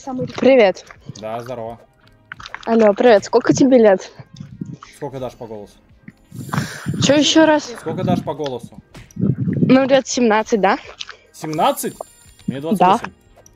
самый... Привет. Да, здорово. Алло, привет. Сколько тебе лет? Сколько дашь по голосу? Че еще раз? Сколько дашь по голосу? Ну, лет 17, да? 17? Мне 28.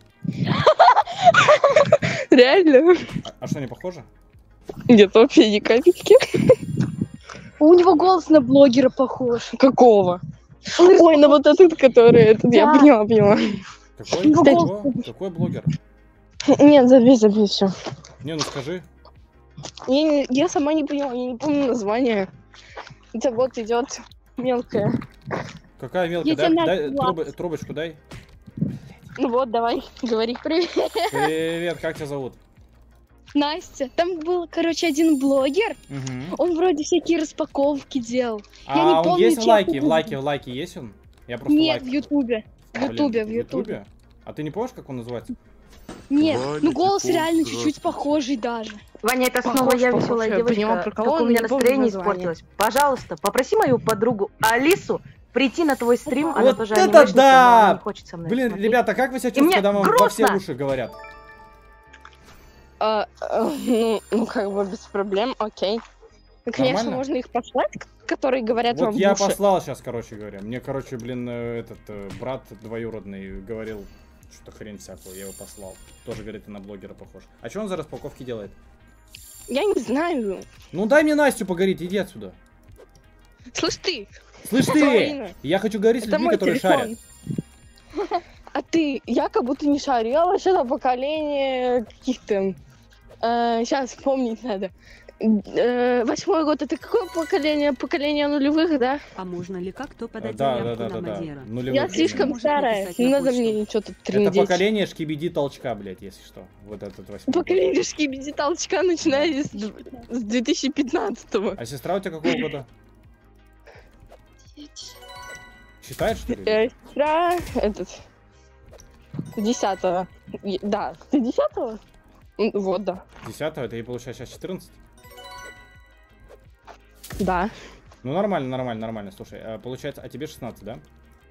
Реально? А что, не похоже? Нет, вообще ни капельки. У него голос на блогера похож. Какого? Ой, на вот этот, который... Этот, я Да. поняла. Какой? Кстати. Какой блогер? Нет, забей все. Не, ну скажи. Я сама не поняла, я не помню название. Это вот идет мелкая. Какая мелкая? Я тебе Дай на трубочку дай. Ну вот, давай, говори. Привет. Привет, как тебя зовут? Настя. Там был, короче, один блогер. Угу. Он вроде всякие распаковки делал. А Я не он помню, есть в честно. лайке? В лайке есть он? Я просто Нет, лайк. в Ютубе. В Блин, Ютубе, в в Ютубе. А ты не помнишь, как он называется? Нет, Ваня, ну голос Типун, реально чуть-чуть здравствуйте. похожий даже. Ваня, это снова Похож, я похож, веселая я девочка. поняла, про кого, Только у но меня не помню настроение название. испортилось. Пожалуйста, попроси мою подругу Алису прийти на твой стрим. Она Вот тоже это анимешница, но да! она не хочет со мной Блин, смотреть. ребята, как вы себя И мне чувствуете, когда вам во все грустно. уши говорят? Ну, как бы без проблем, окей. Ну, конечно, Нормально? можно их послать, которые говорят Вот вам я в уши. послал сейчас, короче говоря. Мне, короче, блин, этот брат двоюродный говорил что-то хрень всякую, я его послал. Тоже, говорит, ты на блогера похож. А что он за распаковки делает? Я не знаю. Ну дай мне Настю поговорить, иди отсюда. Слышь ты, Слышь ты, Полина, я хочу говорить с это людьми, мой которые телефон. шарят. А ты, я как будто не шарю. Я вообще-то поколение каких-то... сейчас вспомнить надо. 8-й год, это какое поколение? Поколение нулевых, да? А можно ли как-то подать Да, заявку на да. Мадера? Нулевых, Я блин. слишком Может старая, написать не на надо почту. мне что-то Это трындеть. поколение шкибиди толчка, блядь, если что. Вот этот 8-й. Поколение шкибиди толчка, начиная с 2015-го. А сестра у тебя какого года? Считает, что ли? Сестра, этот, 10-го. Да, ты 10-го? Вот, да. 10-го, это ей получается сейчас 14? Да. Ну нормально. Слушай, получается, а тебе 16, да?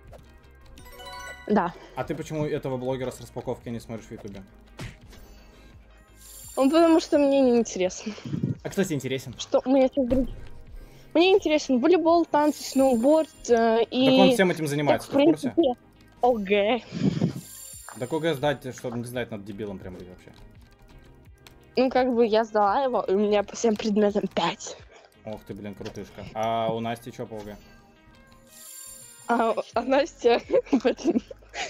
Да. А ты почему этого блогера с распаковки не смотришь в ютубе? Ну, потому что мне не интересно. А, кстати, интересен. Что мне сейчас Мне интересен волейбол, танцы, сноуборд и... Так он всем этим занимается, так, ты в курсе? ОГЭ. Так ОГЭ сдать, чтобы не сдать, надо дебилом прям быть вообще. Ну, как бы я сдала его, и у меня по всем предметам 5. Ох ты, блин, крутышка. А у Насти что по ОГЭ? А Настя в этом...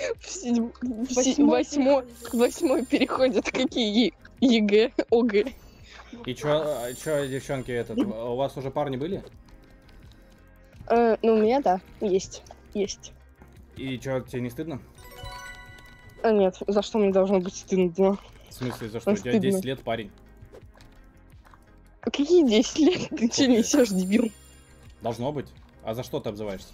Восьмой переходит какие ЕГЭ, ОГЭ. И чё, девчонки, у вас уже парни были? Ну, у меня, да, есть. И чё, тебе не стыдно? Нет, за что мне должно быть стыдно? В смысле, за что? У тебя 10 лет, парень. Какие 10 лет? Ты че несешь, дебил? Должно быть. А за что ты обзываешься?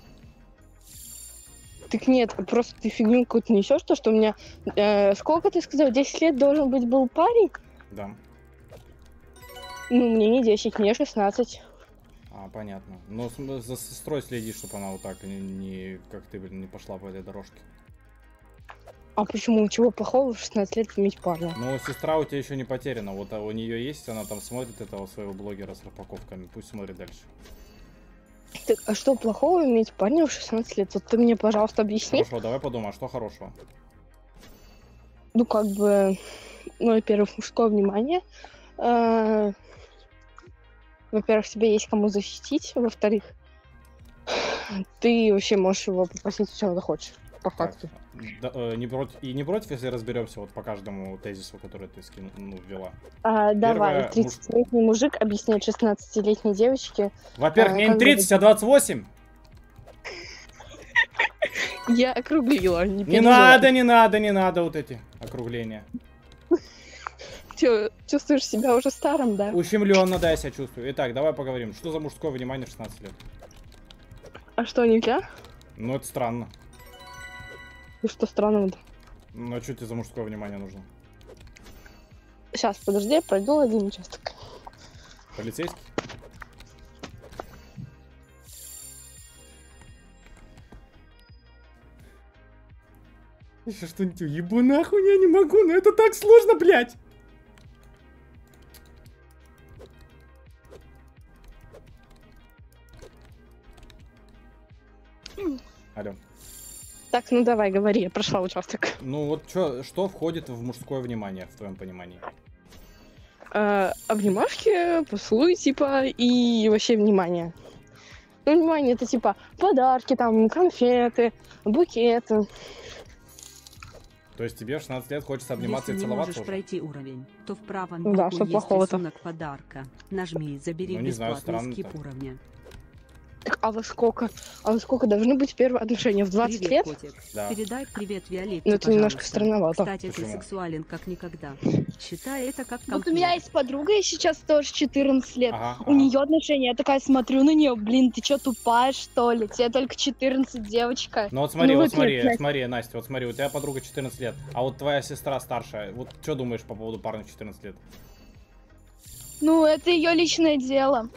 Так нет, просто ты фигню какую-то несешь, то, что у меня... сколько ты сказал? 10 лет должен быть был парень? Да. Ну, мне не 10, мне 16. А, понятно. Но за сестрой следи, чтобы она вот так не как ты, блин, не пошла по этой дорожке. А почему? Чего плохого в 16 лет иметь парня? Ну, сестра у тебя еще не потеряна. Вот у нее есть, она там смотрит этого своего блогера с распаковками. Пусть смотрит дальше. Так, а что плохого иметь парня в 16 лет? Вот ты мне, пожалуйста, объясни. Хорошо, давай подумай, а что хорошего? Ну, как бы, ну, во-первых, мужское внимание. Во-первых, тебе есть кому защитить. Во-вторых, ты вообще можешь его попросить, чего ты хочешь, по факту. Да, не против, если разберемся вот по каждому тезису, который ты ввела. Давай, Первое, 30-летний мужик объясняет 16-летней девочке. Во-первых, мне не как 30, а 28. Я округлила, не Не переживай. не надо вот эти округления. Чё, чувствуешь себя уже старым, да? Ущемленно, да, я себя чувствую. Итак, давай поговорим. Что за мужское внимание в 16 лет? А что, нельзя? Ну, это странно. И что странного-то? Ну, а что тебе за мужское внимание нужно? Сейчас, подожди, я пройду один участок. Полицейский? Еще что-нибудь ебу нахуй, я не могу, но это так сложно, блядь. Алло. Так, ну давай, говори, я прошла участок. Ну вот что входит в мужское внимание, в твоем понимании? Обнимашки, поцелуй, типа, и вообще внимание. Ну, внимание, это типа подарки, там, конфеты, букеты. То есть тебе в 16 лет хочется обниматься Если и не целоваться можешь уже? пройти уровень, то в правом Да, боку что есть плохого-то? рисунок подарка. Нажми «Забери Ну, не знаю, бесплатный скип странно-то. уровня». Так, а во сколько? А во сколько должны быть первые отношения? В 20 Привет, лет? котик. Да. Передай привет Виолетте, Ну, это немножко пожалуйста. странновато. Кстати, ты Почему? сексуален как никогда. Считай это как Вот у комплимент. меня есть подруга, ей сейчас тоже 14 лет. Ага, У нее отношения, я такая смотрю на нее, блин, ты что, тупая, что ли? Тебе только 14, девочка. Ну вот смотри, Ну, вот вот смотри, нет, Настя. смотри, Настя, вот смотри, у тебя подруга 14 лет, а вот твоя сестра старшая, вот что думаешь по поводу парня в 14 лет? Ну, это ее личное дело.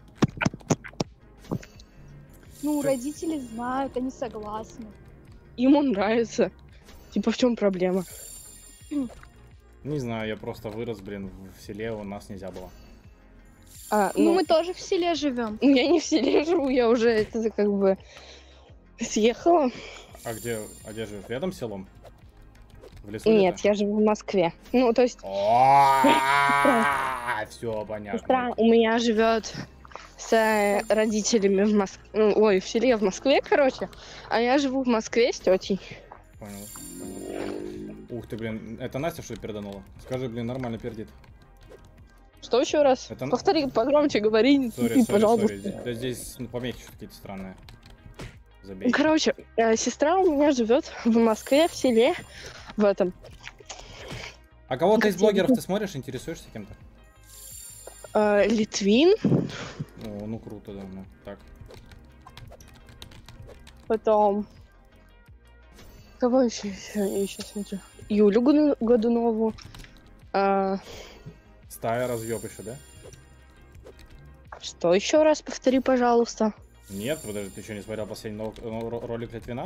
Ну, родители знают, они согласны. Ему нравится. Типа, в чем проблема? Не знаю, я просто вырос, блин, в селе, у нас нельзя было. Ну, мы тоже в селе живем. Я не в селе живу, я уже это как бы съехала. А где живешь? Рядом с селом? В лесу? Нет, я живу в Москве. Ну, то есть Все понятно. сестра у меня живет с родителями в Москве. Ой, в селе в Москве, короче. А я живу в Москве с тетей. Понял. Ух ты, блин, это Настя что ли переданула? Скажи, блин, нормально пердит. Что еще раз? Это- Повтори, погромче говори, Сори, пожалуйста. сори. Да здесь помехи какие-то странные. Забей. Короче, сестра у меня живет в Москве, в селе, в этом. А кого-то из Где? блогеров ты смотришь, интересуешься кем-то? Литвин, О, ну круто, да. Ну, так. потом... Кого еще? Я еще смотрю. Юлю Годунову. Стая разъеб еще, да? Что еще раз повтори, пожалуйста. Нет, подожди, ты что, не смотрел последний ролик Литвина?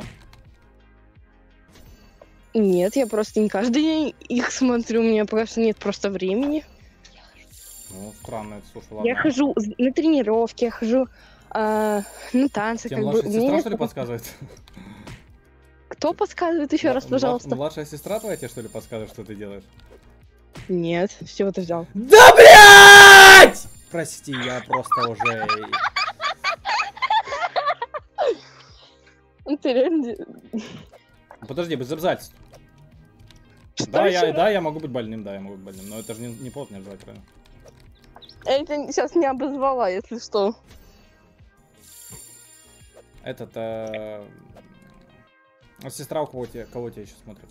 Нет, я просто не каждый день их смотрю, у меня пока что нет просто времени. Ну, странно, это, слушай, ладно. Я хожу на тренировки, я хожу на танцы. Тебе как бы. младшая Мне сестра, нет- что ли, подсказывает? Кто подсказывает еще раз, пожалуйста? Младшая сестра твоя тебе, что ли, подсказывает, что ты делаешь? Нет, с чего ты взял? Да, блядь! Прости, я просто уже... Ты реально... Подожди, без обязательств. Что Да, еще? я могу быть больным, да, я могу быть больным. Но это же не повод не обзывать, правильно? Я это сейчас не обозвала, если что. Этот, а сестра у кого тебя еще смотрит?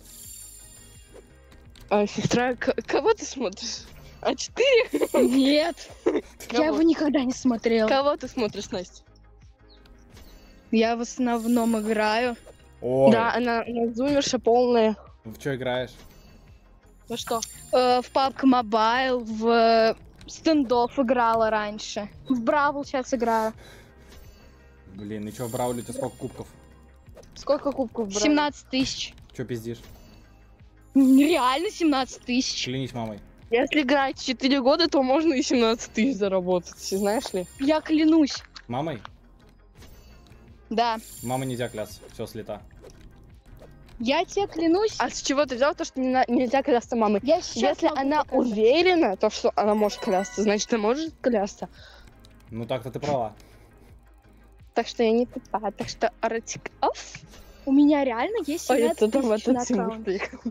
Сестра, кого ты смотришь? А4? Нет, я его никогда не смотрела. Кого ты смотришь, Настя? Я в основном играю. Ой, Да, она зумерша полная. в что играешь? Ну что? В PUBG Mobile, в стендов играла раньше. В Бравл сейчас играю. Блин, и что, в Брауле у тебя сколько кубков? Сколько кубков брали? 17 тысяч. Че пиздишь? Реально 17 тысяч. Клянись мамой. Если играть 4 года, то можно и 17 тысяч заработать, знаешь ли? Я клянусь. Мамой? Да. Мама нельзя клясться, все слета. Я тебе клянусь. А с чего ты взял то, что нельзя клясться мамой? Я сейчас Если могу она показать. уверена, то, что она может клясться, значит, она может клясться. Ну так-то ты права. Так что я не тупая. Так что ротик оф. У меня реально есть Ой, 17 это там тысяч на этот аккаунте. символ.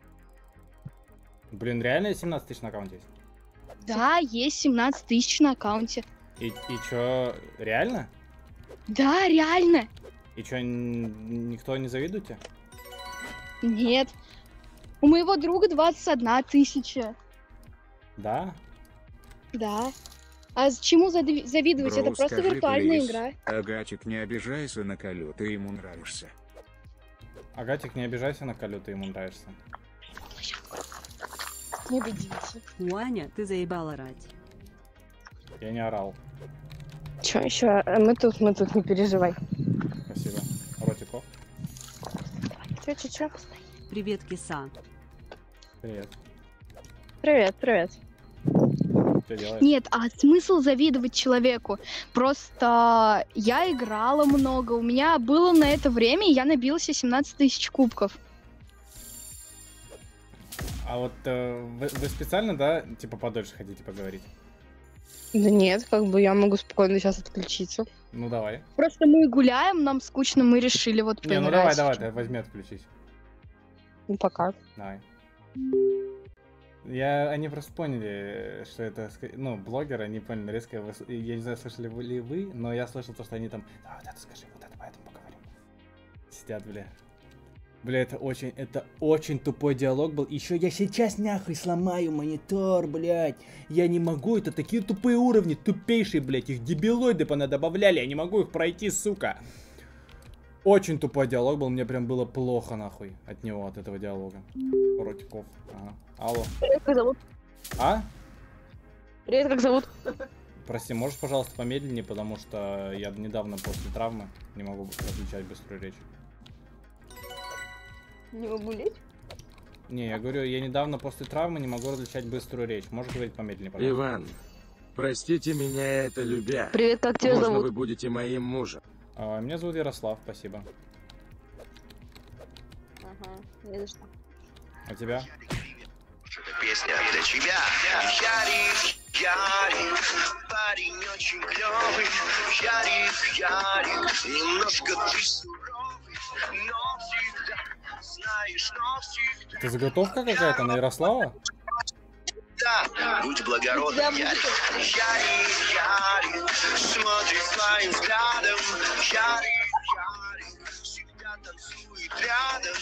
Блин, реально 17 тысяч на аккаунте есть? Да, есть 17 тысяч на аккаунте. И чё, реально? Да, реально. И чё, никто не завидует тебе? Нет. У моего друга 21 тысяча. Да? Да. А чему завидовать? Это Бро, просто скажи, виртуальная плиз. игра. Агатик, не обижайся на Колю, ты ему нравишься. Агатик, не обижайся на Колю, ты ему нравишься. Не будите. Уаня, ты заебал орать. Я не орал. Че еще? Мы тут, не переживай. Спасибо. Ротиков. Че? Привет, киса. Привет. Привет, привет. Что делаешь? Нет, а смысл завидовать человеку? Просто я играла много, у меня было на это время, и я набился 17 тысяч кубков. А вот вы специально, да, типа подольше хотите поговорить? Да нет, как бы я могу спокойно сейчас отключиться. Ну давай. Просто мы гуляем, нам скучно, мы решили вот Не, ну поиграть. давай, возьми, отключись. Ну пока. Давай. Они просто поняли, что это, ну, блогеры, они поняли резко, я не знаю, слышали ли вы, но я слышал то, что они там, да, вот это скажи, вот это, поэтому поговорим. Сидят, бля. Бля, это очень тупой диалог был. Еще я сейчас нахуй сломаю монитор, блядь. Я не могу, это такие тупые уровни, тупейшие, блядь, их дебилоиды понадобавляли, я не могу их пройти, сука. Очень тупой диалог был, мне прям было плохо, нахуй, от него, от этого диалога. Ротиков, ага. Алло. Привет, как зовут? А? Привет, как зовут? Прости, можешь, пожалуйста, помедленнее, потому что я недавно после травмы не могу различать быструю речь. Не могу лечь? Не, я говорю, я недавно после травмы не могу различать быструю речь. Можешь говорить помедленнее, пожалуйста? Иван, простите меня это любя. Привет, как тебя Можно зовут? вы будете моим мужем? Меня зовут Ярослав, спасибо. Ага, не за что. А тебя? Песня для тебя. Ярик, парень очень клёвый. Ярик, немножко ты суровый, но всегда знаешь, но всегда. Это заготовка какая-то на Ярослава? Да, будь благородным, Ярик. Ярик, смотри своим взглядом. Ярик, всегда танцует рядом.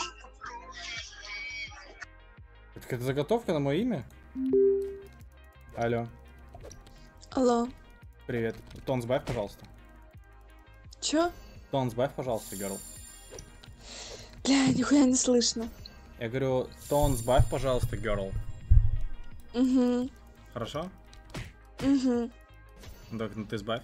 Это какая-то заготовка на мое имя? Алло, Алло. привет. Тон сбавь, пожалуйста. Чё? Тон сбавь, пожалуйста, герл. Бля, нихуя не слышно. Я говорю, тон сбавь, пожалуйста, герл. Угу. Хорошо? Угу. Ну так, ну ты сбавь.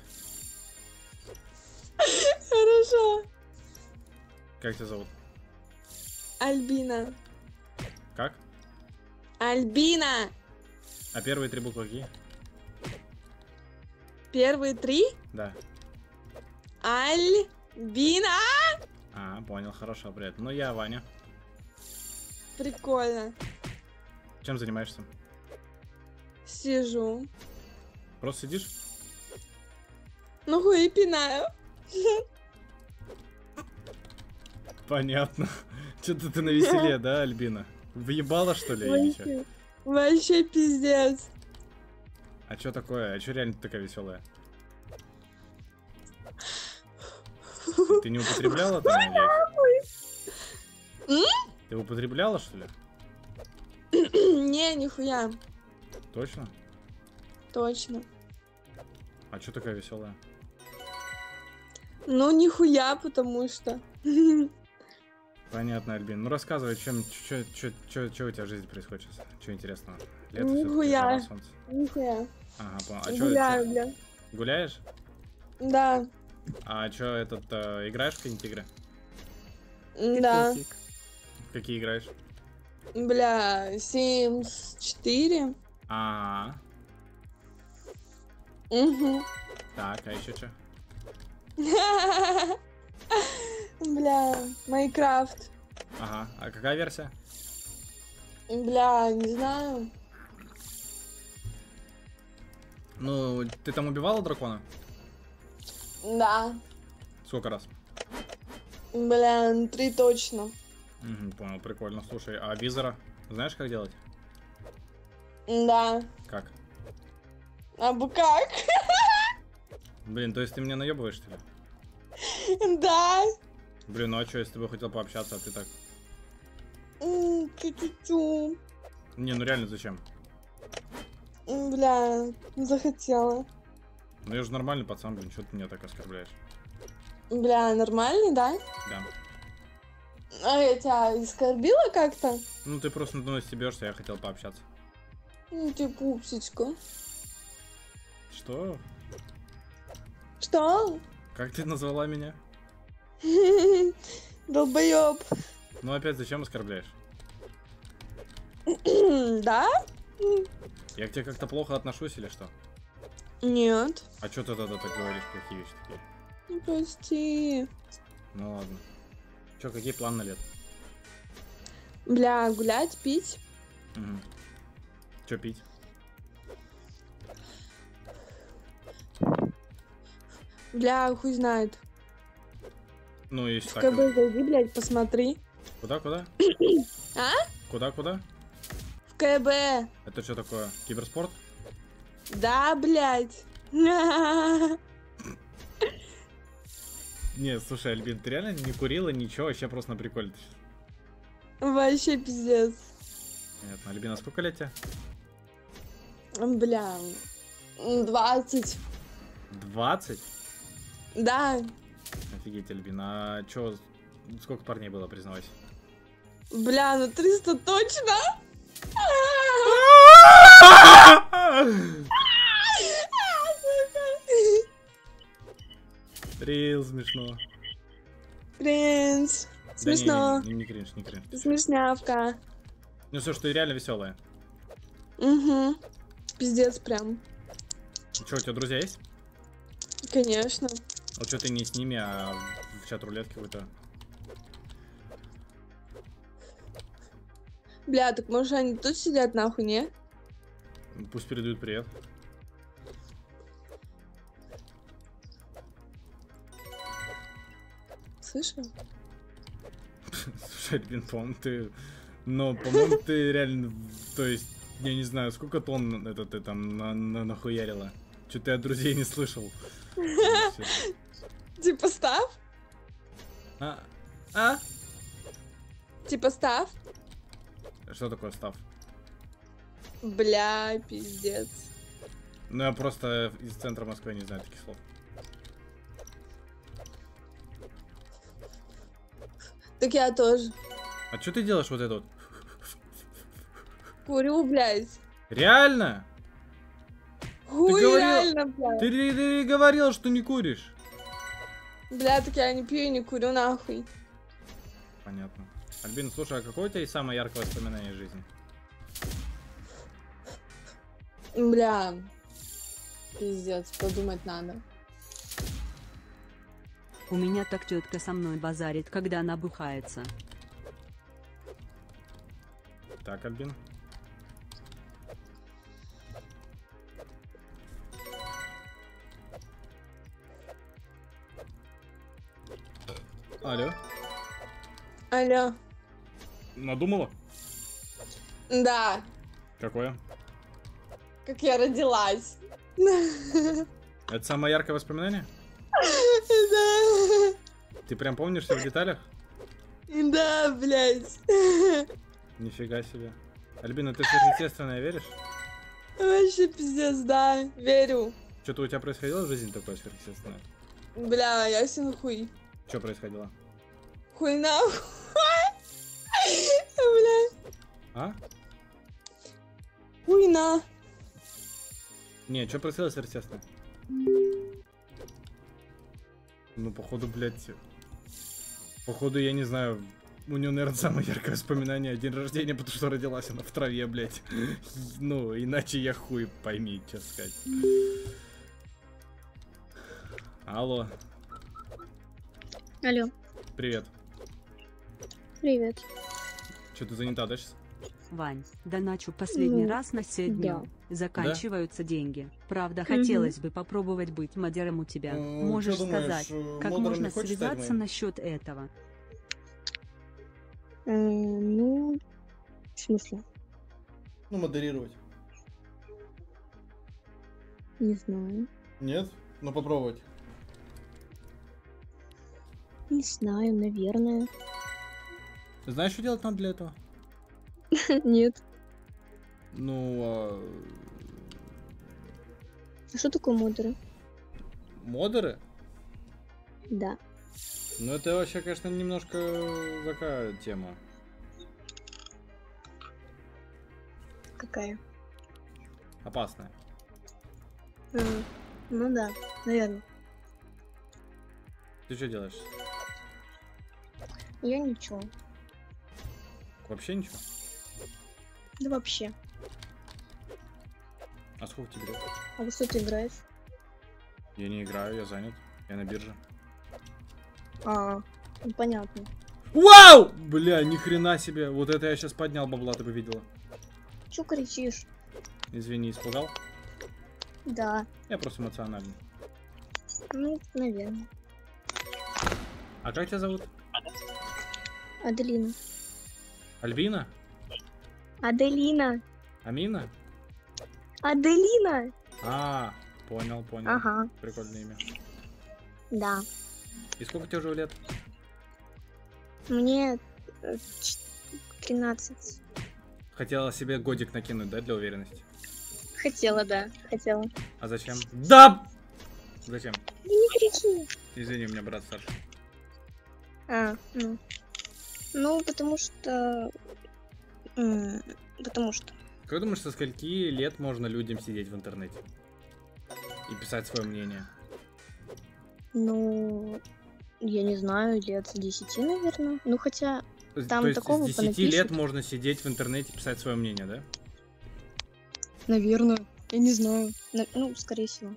Хорошо. Как тебя зовут? Альбина. Как? Альбина! А первые три буквы какие? Первые три? Да. Альбина! А, понял, хорошо, привет. Ну я Ваня. Прикольно. Чем занимаешься? Сижу. Просто сидишь? Ну хуй пинаю. Понятно. Что-то ты навеселе, да, Альбина? Въебала, что ли, или чё? Вообще, вообще пиздец. А что такое? А что реально ты такая веселая? Ты не употребляла там, надеюсь? Ты употребляла, что ли? Не, нихуя. Точно? Точно. А что такая веселая? Ну, нихуя, потому что. Понятно, Альбин. Ну рассказывай, что у тебя в жизни происходит сейчас? Что интересного? Лето Нихуя. всё-таки, жара, солнце. Нихуя. Ага, понял. А чё, Гуляю, бля. гуляешь? Да. А что, играешь в какие-нибудь игры? Да. В какие играешь? Бля, Sims 4. А, Угу. так, а еще что? Бля, Майнкрафт. Ага, а какая версия? Бля, не знаю. Ну, ты там убивала дракона? Да. Сколько раз? Бля, 3 точно. Угу, понял, прикольно. Слушай, а визора знаешь, как делать? Да. Как? А бы как? Блин, то есть ты меня наебываешь, что ли? Да. Блин, ну а что, я с тобой хотел пообщаться, а ты так? Чу-чу-чу. Не, ну реально, зачем? Бля, захотела. Ну я же нормальный пацан, блин, что ты меня так оскорбляешь? Бля, нормальный, да? Да. А я тебя оскорбила как-то? Ну ты просто надо мной стебешься, я хотел пообщаться. Ну ты пупсичка. Что? Что? Как ты назвала меня? Долбоёб. Ну опять зачем оскорбляешь? Да? Я к тебе как-то плохо отношусь или что? Нет. А что ты тогда так говоришь, плохие вещи такие? Ну, прости. Ну ладно. Че, какие планы на лет? Бля, гулять, пить. Угу. Че пить? Бля, хуй знает. Ну, если В так. КБ зайди, блядь, посмотри. Куда? А? Куда? В КБ. Это что такое? Киберспорт? Да, блядь. Не, слушай, Альбин, ты реально не курила ничего, вообще просто на приколе. Вообще пиздец. Понятно. Альбина, сколько лет тебе? Бля. 20. 20? Да. Офигеть, Альбина. А чё, сколько парней было, признавайся? Бля, ну 300 точно? Рил, смешно. Кринж. Смешно. Да не кринж, не кринж. Смешнявка. Ну все, что ты реально веселая. Угу. Пиздец прям. Че, у тебя друзья есть? Конечно. Вот что ты не с ними, а в чат рулетки какой-то. Бля, так может они тут сидят нахуй, не? Пусть передают привет. Слышал? Слушай, Альбин, по-моему, ты... Но, по-моему, ты реально... То есть, я не знаю, сколько тонн это ты там нахуярила? Что-то я от друзей не слышал. Типа став? А? Типа став? Что такое став? Бля, пиздец. Ну, я просто из центра Москвы не знаю таких слов. Так я тоже. А что ты делаешь вот это вот? Курю, блядь. Реально? Хуй, говорил- реально, блядь. Ты говорил, что не куришь. Бля, так я не пью и не курю нахуй. Понятно. Альбин, слушай, а какое у тебя есть самое яркое воспоминание из жизни? Бля. Пиздец, подумать надо. У меня так тетка со мной базарит, когда она бухается. Так, Альбин. Алло. Алло. Надумала? Да. Какое? Как я родилась. Это самое яркое воспоминание? Да. Ты прям помнишь все в деталях? Да, блядь. Нифига себе. Альбина, ты в сверхъестественное веришь? Вообще пиздец, да. Верю. Что-то у тебя происходило в жизни такое сверхъестественное? Бля, ясен хуй. Что происходило? Хуй нахуй. Бля. А? Хуйна. Не, что происходило сверхъестественное? Ну, походу, блядь... Походу, я не знаю... У нее, наверное, самое яркое воспоминание день рождения, потому что родилась она в траве, блядь. Ну, иначе я хуй пойми, что сказать. Алло. Алло, Привет. привет. Что, ты занята, да, сейчас? Вань, доначу последний Ну, раз на 7 дней. Заканчиваются деньги. Правда, Мгм. хотелось бы попробовать быть модером у тебя. Можешь сказать, как можно связаться насчет этого? Ну, в смысле? Ну, модерировать. Не знаю. Нет? Ну, попробовать. Не знаю, наверное. Знаешь, что делать надо для этого? Нет. Ну, А что такое модеры? модеры? Да. Ну, это вообще, конечно, немножко такая тема. Какая? Опасная. Ну да, наверное. Ты что делаешь? Я ничего. Вообще ничего? Да вообще. А сколько тебе лет? А во что ты играешь? Я не играю, я занят. Я на бирже. А, ну понятно. Вау! Бля, ни хрена себе. Вот это я сейчас поднял бабла, ты бы видела. Чё кричишь? Извини, испугал? Да. Я просто эмоциональный. Ну, наверное. А как тебя зовут? Аделина. Альбина? Аделина. Амина? Аделина. А, понял, понял. Ага. Прикольное имя. Да. И сколько тебе уже лет? Мне 13. Хотела себе годик накинуть, да, для уверенности? Хотела, да. Хотела. А зачем? Да! Зачем? Да не кричи. Извини, у меня брат старший. А, ну. Ну, потому что... Потому что... Как думаешь, со скольки лет можно людям сидеть в интернете? И писать свое мнение? Ну... Я не знаю, лет с 10, наверное. Ну, хотя... Там то есть такого с 10 понапишут. лет можно сидеть в интернете и писать свое мнение, да? Наверное. Я не знаю. Ну, скорее всего.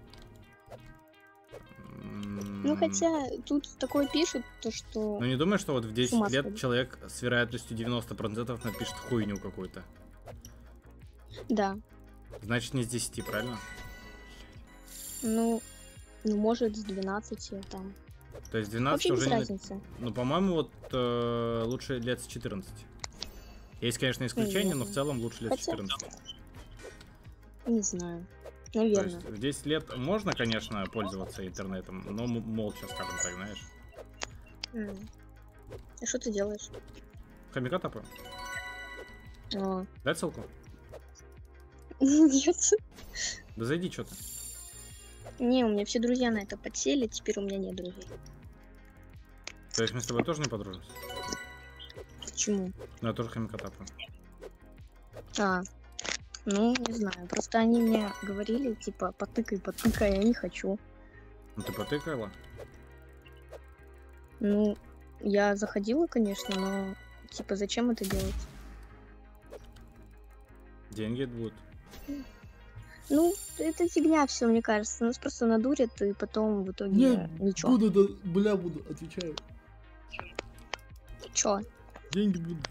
Ну, хотя тут такое пишут, то что... Ну не думаешь, что вот в 10 с ума лет сходить. человек с вероятностью 90% напишет хуйню какую-то? Да. Значит, не с 10, правильно? Ну, может, с 12 там. То есть 12 Вообще уже без не... разницы. Ну, по-моему, вот лучше лет с 14. Есть, конечно, исключения, но в целом лучше лет с Хотя- 14. Не знаю. То Наверное. есть в 10 лет можно, конечно, пользоваться интернетом, но молча, скажем так, знаешь. А что ты делаешь? Хомяка топаю. А. Дай ссылку? Нет. Да зайди, что-то. Не, у меня все друзья на это подсели, теперь у меня нет друзей. То есть мы с тобой тоже не подружимся? Почему? Ну, я тоже хомяка топаю. А, ну, не знаю. Просто они мне говорили, типа, потыкай, а я не хочу. Ну, ты потыкала? Ну, я заходила, конечно, но, типа, зачем это делать? Деньги будут. Ну, это фигня все, мне кажется. Нас просто надурят, и потом в итоге ничего. буду, отвечаю. Чё? Деньги будут.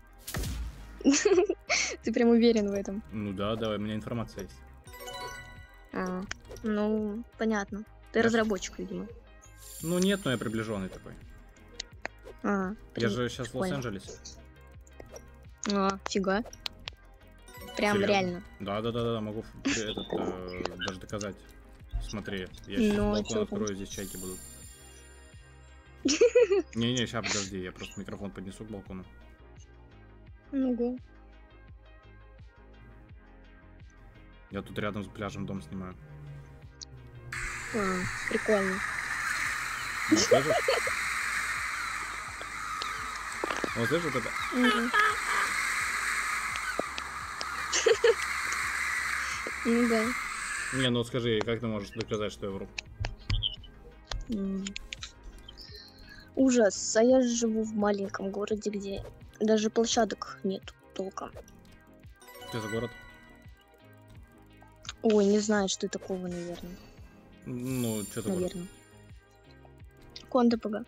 Ты прям уверен в этом? Ну да, давай, у меня информация есть. А, ну, понятно. Ты разработчик, видимо. Ну нет, но я приближенный такой. А, Я же сейчас в понял. Лос-Анджелесе. А, фига. Прям Серьезно? реально. Да, могу даже доказать. Смотри, я сейчас Ну, балкон чё там? открою, здесь чайки будут. Не-не, сейчас подожди, я просто микрофон поднесу к балкону. Ну, Я тут рядом с пляжем дом снимаю. прикольно. Вот слышишь? Вот слышишь вот это? Мгм. Ну да. Не, ну скажи, как ты можешь доказать, что я вру? Ужас. А я живу в маленьком городе, где даже площадок нет толком. Что за город? Ой, не знаю, что такого, наверное. Ну, что за город? Наверное. Кондопога.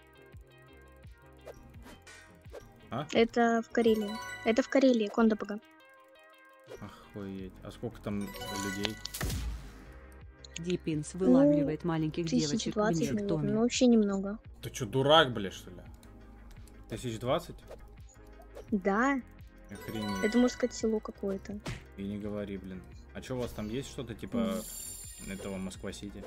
А? Это в Карелии. Это в Карелии, Кондопога. Охуеть. А сколько там людей? Дипинс вылавливает маленьких девочек в 1020, наверное. инжектоме. Ну, вообще немного. Ты что, дурак, бля, что ли? 1020? Да, Охренеть. это, можно сказать, село какое-то. И не говори, блин. А что, у вас там есть что-то типа этого Москва-Сити?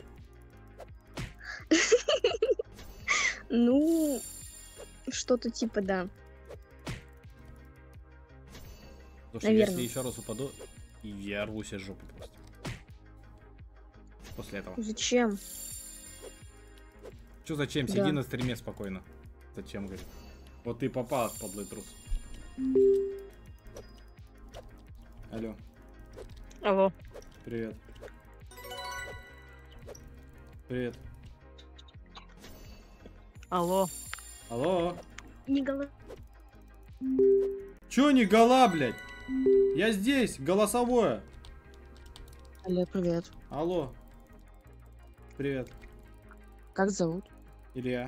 Ну, что-то типа, да. Слушай, Наверное. если еще раз упаду, я рвусь из жопы просто. После этого. Зачем? Че зачем? Да. Сиди на стриме спокойно. Зачем, говорит? Вот ты попал, подлый трус. Алло. Алло. Привет. Привет. Алло. Алло. Не голод. Чё не гола, блядь? Я здесь, голосовое. Алло, привет. Алло. Привет. Как зовут? Илья.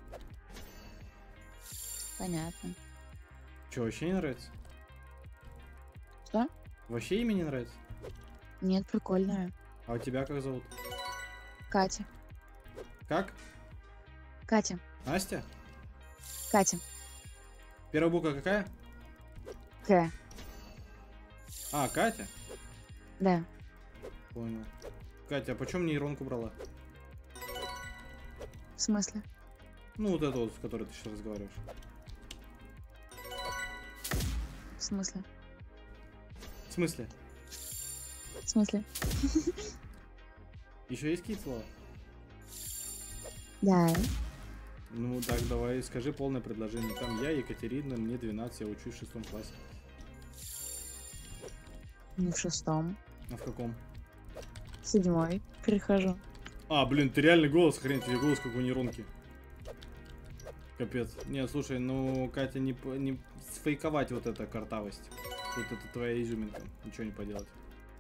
Понятно. Че, вообще не нравится? Что? Вообще имя не нравится? Нет, прикольная. А у тебя как зовут? Катя. Как? Катя. Настя? Катя. Первая буква какая? К. А, Катя? Да. Понял. Катя, а почем нейронку брала? В смысле? Ну, вот эту вот, с которой ты сейчас разговариваешь. В смысле? В смысле? В смысле? Еще есть какие-то слова? Да. Ну, так, давай, скажи полное предложение. Там я, Екатерина, мне 12, я учусь в 6 классе. Не в 6-м. А в каком? В 7-й. Перехожу. А, блин, ты реальный голос, хрен тебе, голос как у нейронки. Капец. Не, слушай, ну, Катя, не сфейковать вот это картавость. Вот это твоя изюминка. Ничего не поделать.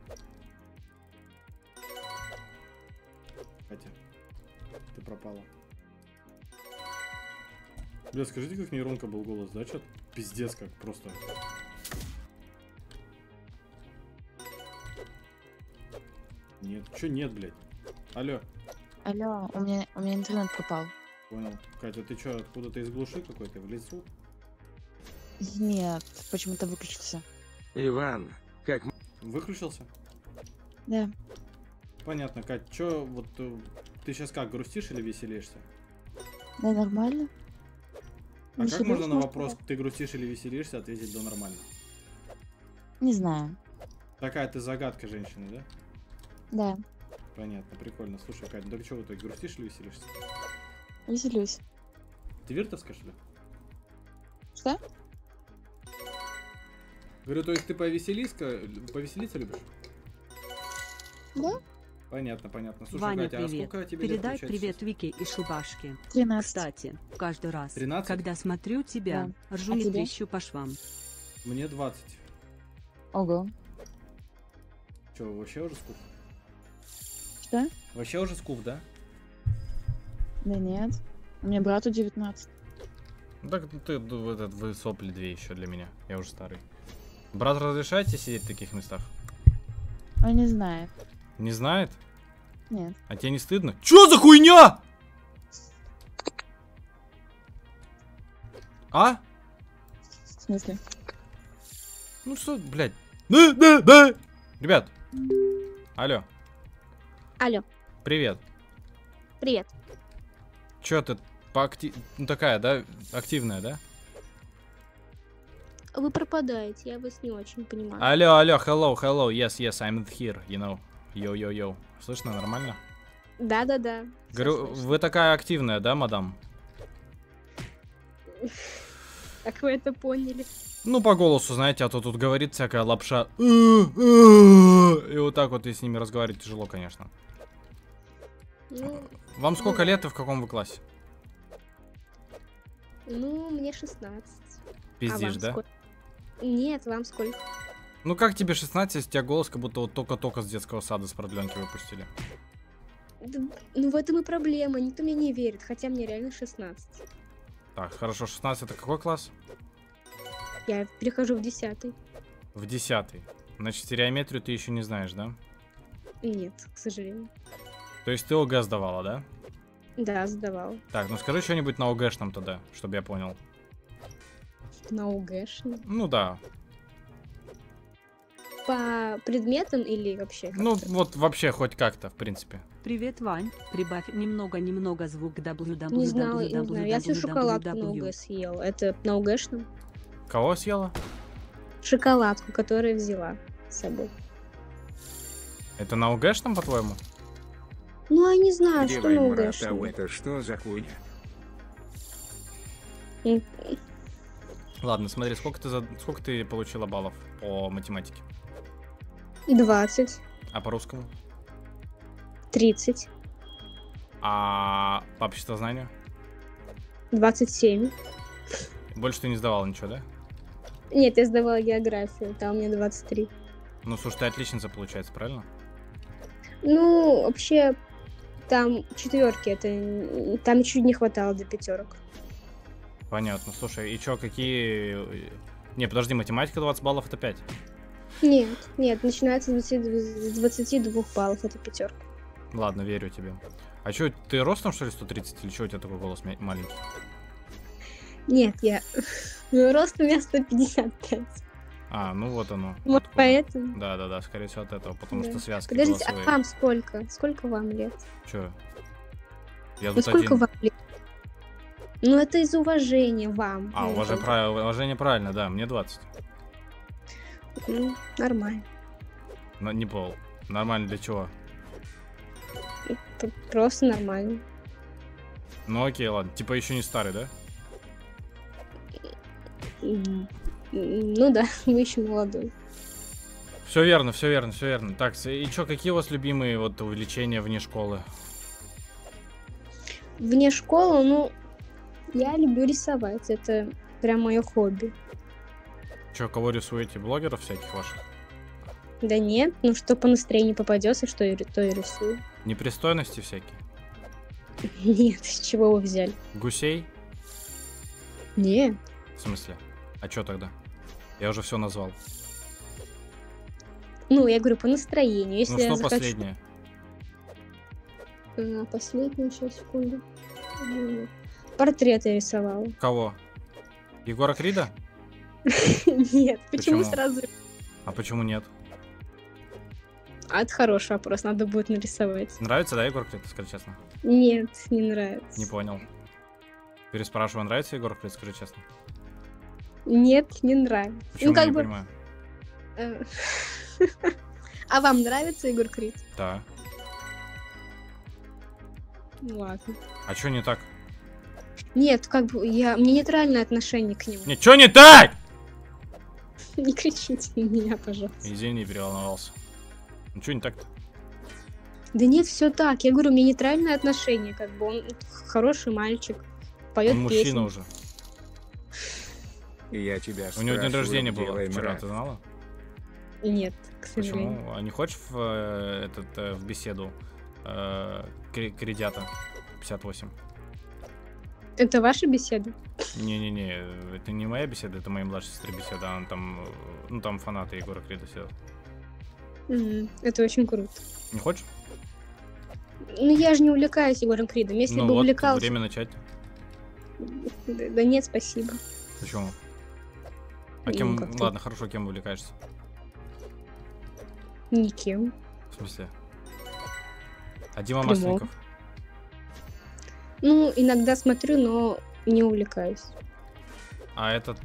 Катя, ты пропала. Бля, скажите, как нейронка был голос, да? Чё-то пиздец как, просто. Нет, чё нет, блядь? Алло. Алло, у меня интернет пропал. Понял. Катя, ты чё, откуда-то из глуши какой-то, в лесу? Нет, почему-то выключился. Иван, как... Выключился? Да. Понятно, Кать, чё, вот ты сейчас как, грустишь или веселишься? Да, нормально. А как можно на вопрос, ты грустишь или веселишься, ответить да нормально? Не знаю. Такая ты загадка женщины, да? Да. Понятно, прикольно. Слушай, Кать, ну так чё, ты грустишь или веселишься? Веселюсь. Ты вертовская, что ли? Что? Говорю, то есть ты повеселиться любишь? Да. Понятно, понятно. Слушай, Ваня, Катя, привет. а сколько тебе Передай лет привет сейчас? Вике и Шубашке. 13. Кстати, каждый раз, 13? когда смотрю тебя, ржу А и тебе? трещу по швам. Мне 20. Ого. Чё, вообще уже скуф? Что? Вообще уже скуф, да? Да нет. У меня брату 19. Ну так вы сопли две еще для меня. Я уже старый. Брат, разрешаете сидеть в таких местах? Он не знает. Не знает? Нет. А тебе не стыдно? Чё за хуйня? А? В смысле? Ну что, блядь? Да. Ребят. Алло. Алло, Привет. привет. Чё ты ну такая, да? Активная, да? Вы пропадаете, я вас не очень понимаю. Алло, hello, yes, I'm here, you know. Йо. Слышно, нормально? Да. Говорю, вы такая активная, да, мадам? Как вы это поняли? Ну, по голосу, знаете, а то тут говорит всякая лапша. И вот так вот и с ними разговаривать тяжело, конечно. Ну, Вам сколько лет и в каком вы классе? ну, мне 16. Пиздишь, вам да? сколько? Нет, вам сколько? Ну как тебе 16, если у тебя голос как будто вот только-только с детского сада с продленки выпустили? Да, ну, в этом и проблема, никто мне не верит, хотя мне реально 16. Так, хорошо, 16 это какой класс? Я перехожу в 10. В 10. Значит, стереометрию ты еще не знаешь, да? Нет, к сожалению. То есть ты ОГЭ сдавала, да? Да, сдавала. Так, ну скажи что-нибудь на ОГЭшном тогда, чтобы я понял. На ОГЭшном. Ну да. По предметам или вообще? Ну как-то? вот вообще хоть как-то, в принципе. Привет, Вань. Прибавь немного звук www. Не знаю. Я всю шоколадку на ОГЭ съела. Это на ОГЭшном? Кого съела? Шоколадку, которую взяла с собой. Это на ОГЭшном, по-твоему? Ну, я не знаю, что на Девай, брат, а ОГЭшном. это что за хуйня? Ладно, смотри, сколько ты получила баллов по математике? 20, А по русскому? 30, А по обществознанию? 27. Больше ты не сдавала ничего, да? Нет, я сдавала географию, там у меня 23. Ну, слушай, ты отличница получается, правильно? Ну, вообще, там четверки, это там чуть не хватало до 5. Понятно. Слушай, и чё, какие... Не, подожди, математика 20 баллов это 5. Нет, начинается с 22 баллов, это 5. Ладно, верю тебе. А чё, ты ростом, что ли, 130? Или чё у тебя такой голос маленький? Нет, ну, рост у меня 155. А, ну вот оно. Вот откуда. поэтому. Да, скорее всего от этого, потому Да. что связки Подождите, голосовые. а вам сколько? Сколько вам лет? Чё? Я Ну тут сколько один. вам лет? Ну это из уважения вам. А, уважение правильно, да, мне 20. Ну, нормально. Но не пол. Нормально для чего? Просто нормально. Ну окей, ладно. Типа еще не старый, да? Ну да, вы еще молодой. Все верно. Так, и чё, какие у вас любимые вот увлечения вне школы? Вне школы, ну, я люблю рисовать. Это прям мое хобби. Чё, кого рисуете? Блогеров всяких ваших? Да нет, ну что по настроению попадется, то и рисую. Непристойности всякие? Нет, с чего вы взяли? Гусей? Нет. В смысле? А чё тогда? Я уже все назвал. Ну, я говорю, по настроению. Если Ну я что захочу... последнее? Последнее, сейчас, секунду. Портреты рисовала. Кого? Егора Крида? Нет, почему Почему? сразу? А почему нет? А это хороший вопрос, надо будет нарисовать. Нравится, да, Егор Крид, скажи честно? Нет, не нравится. Не понял. Переспрашиваю, нравится Егор Крид, скажи честно? Нет, не нравится. Почему, Ну, как не бы... понимаю? А вам нравится Егор Крид? Да. Ну, ладно. А чё не так? Нет, как бы мне нейтральное отношение к нему. Ничего не так! Не кричите на меня, пожалуйста. Извини, переволновался. Ну чё не так-то? Да нет, все так. Я говорю, у меня нейтральное отношение, как бы он хороший мальчик, поет Он мужчина песни. уже. Я тебя У него день спрашиваю, рождения где было Ваймра? вчера, ты знала? Нет, к сожалению. Почему? А не хочешь в беседу Кридята 58? Это ваша беседа? Не-не-не, это не моя беседа, это моей младшей сестры беседа. Она там, ну там фанаты Егора Крида сидят. Это очень круто. Не хочешь? Ну я же не увлекаюсь Егором Кридом. Если Ну бы вот, увлекался... время начать. Да нет, спасибо. Почему? А Ну, кем, как-то. ладно, хорошо, кем увлекаешься? Никем. В смысле? А Дима Прямого. Масленников? Ну, иногда смотрю, но не увлекаюсь. А этот...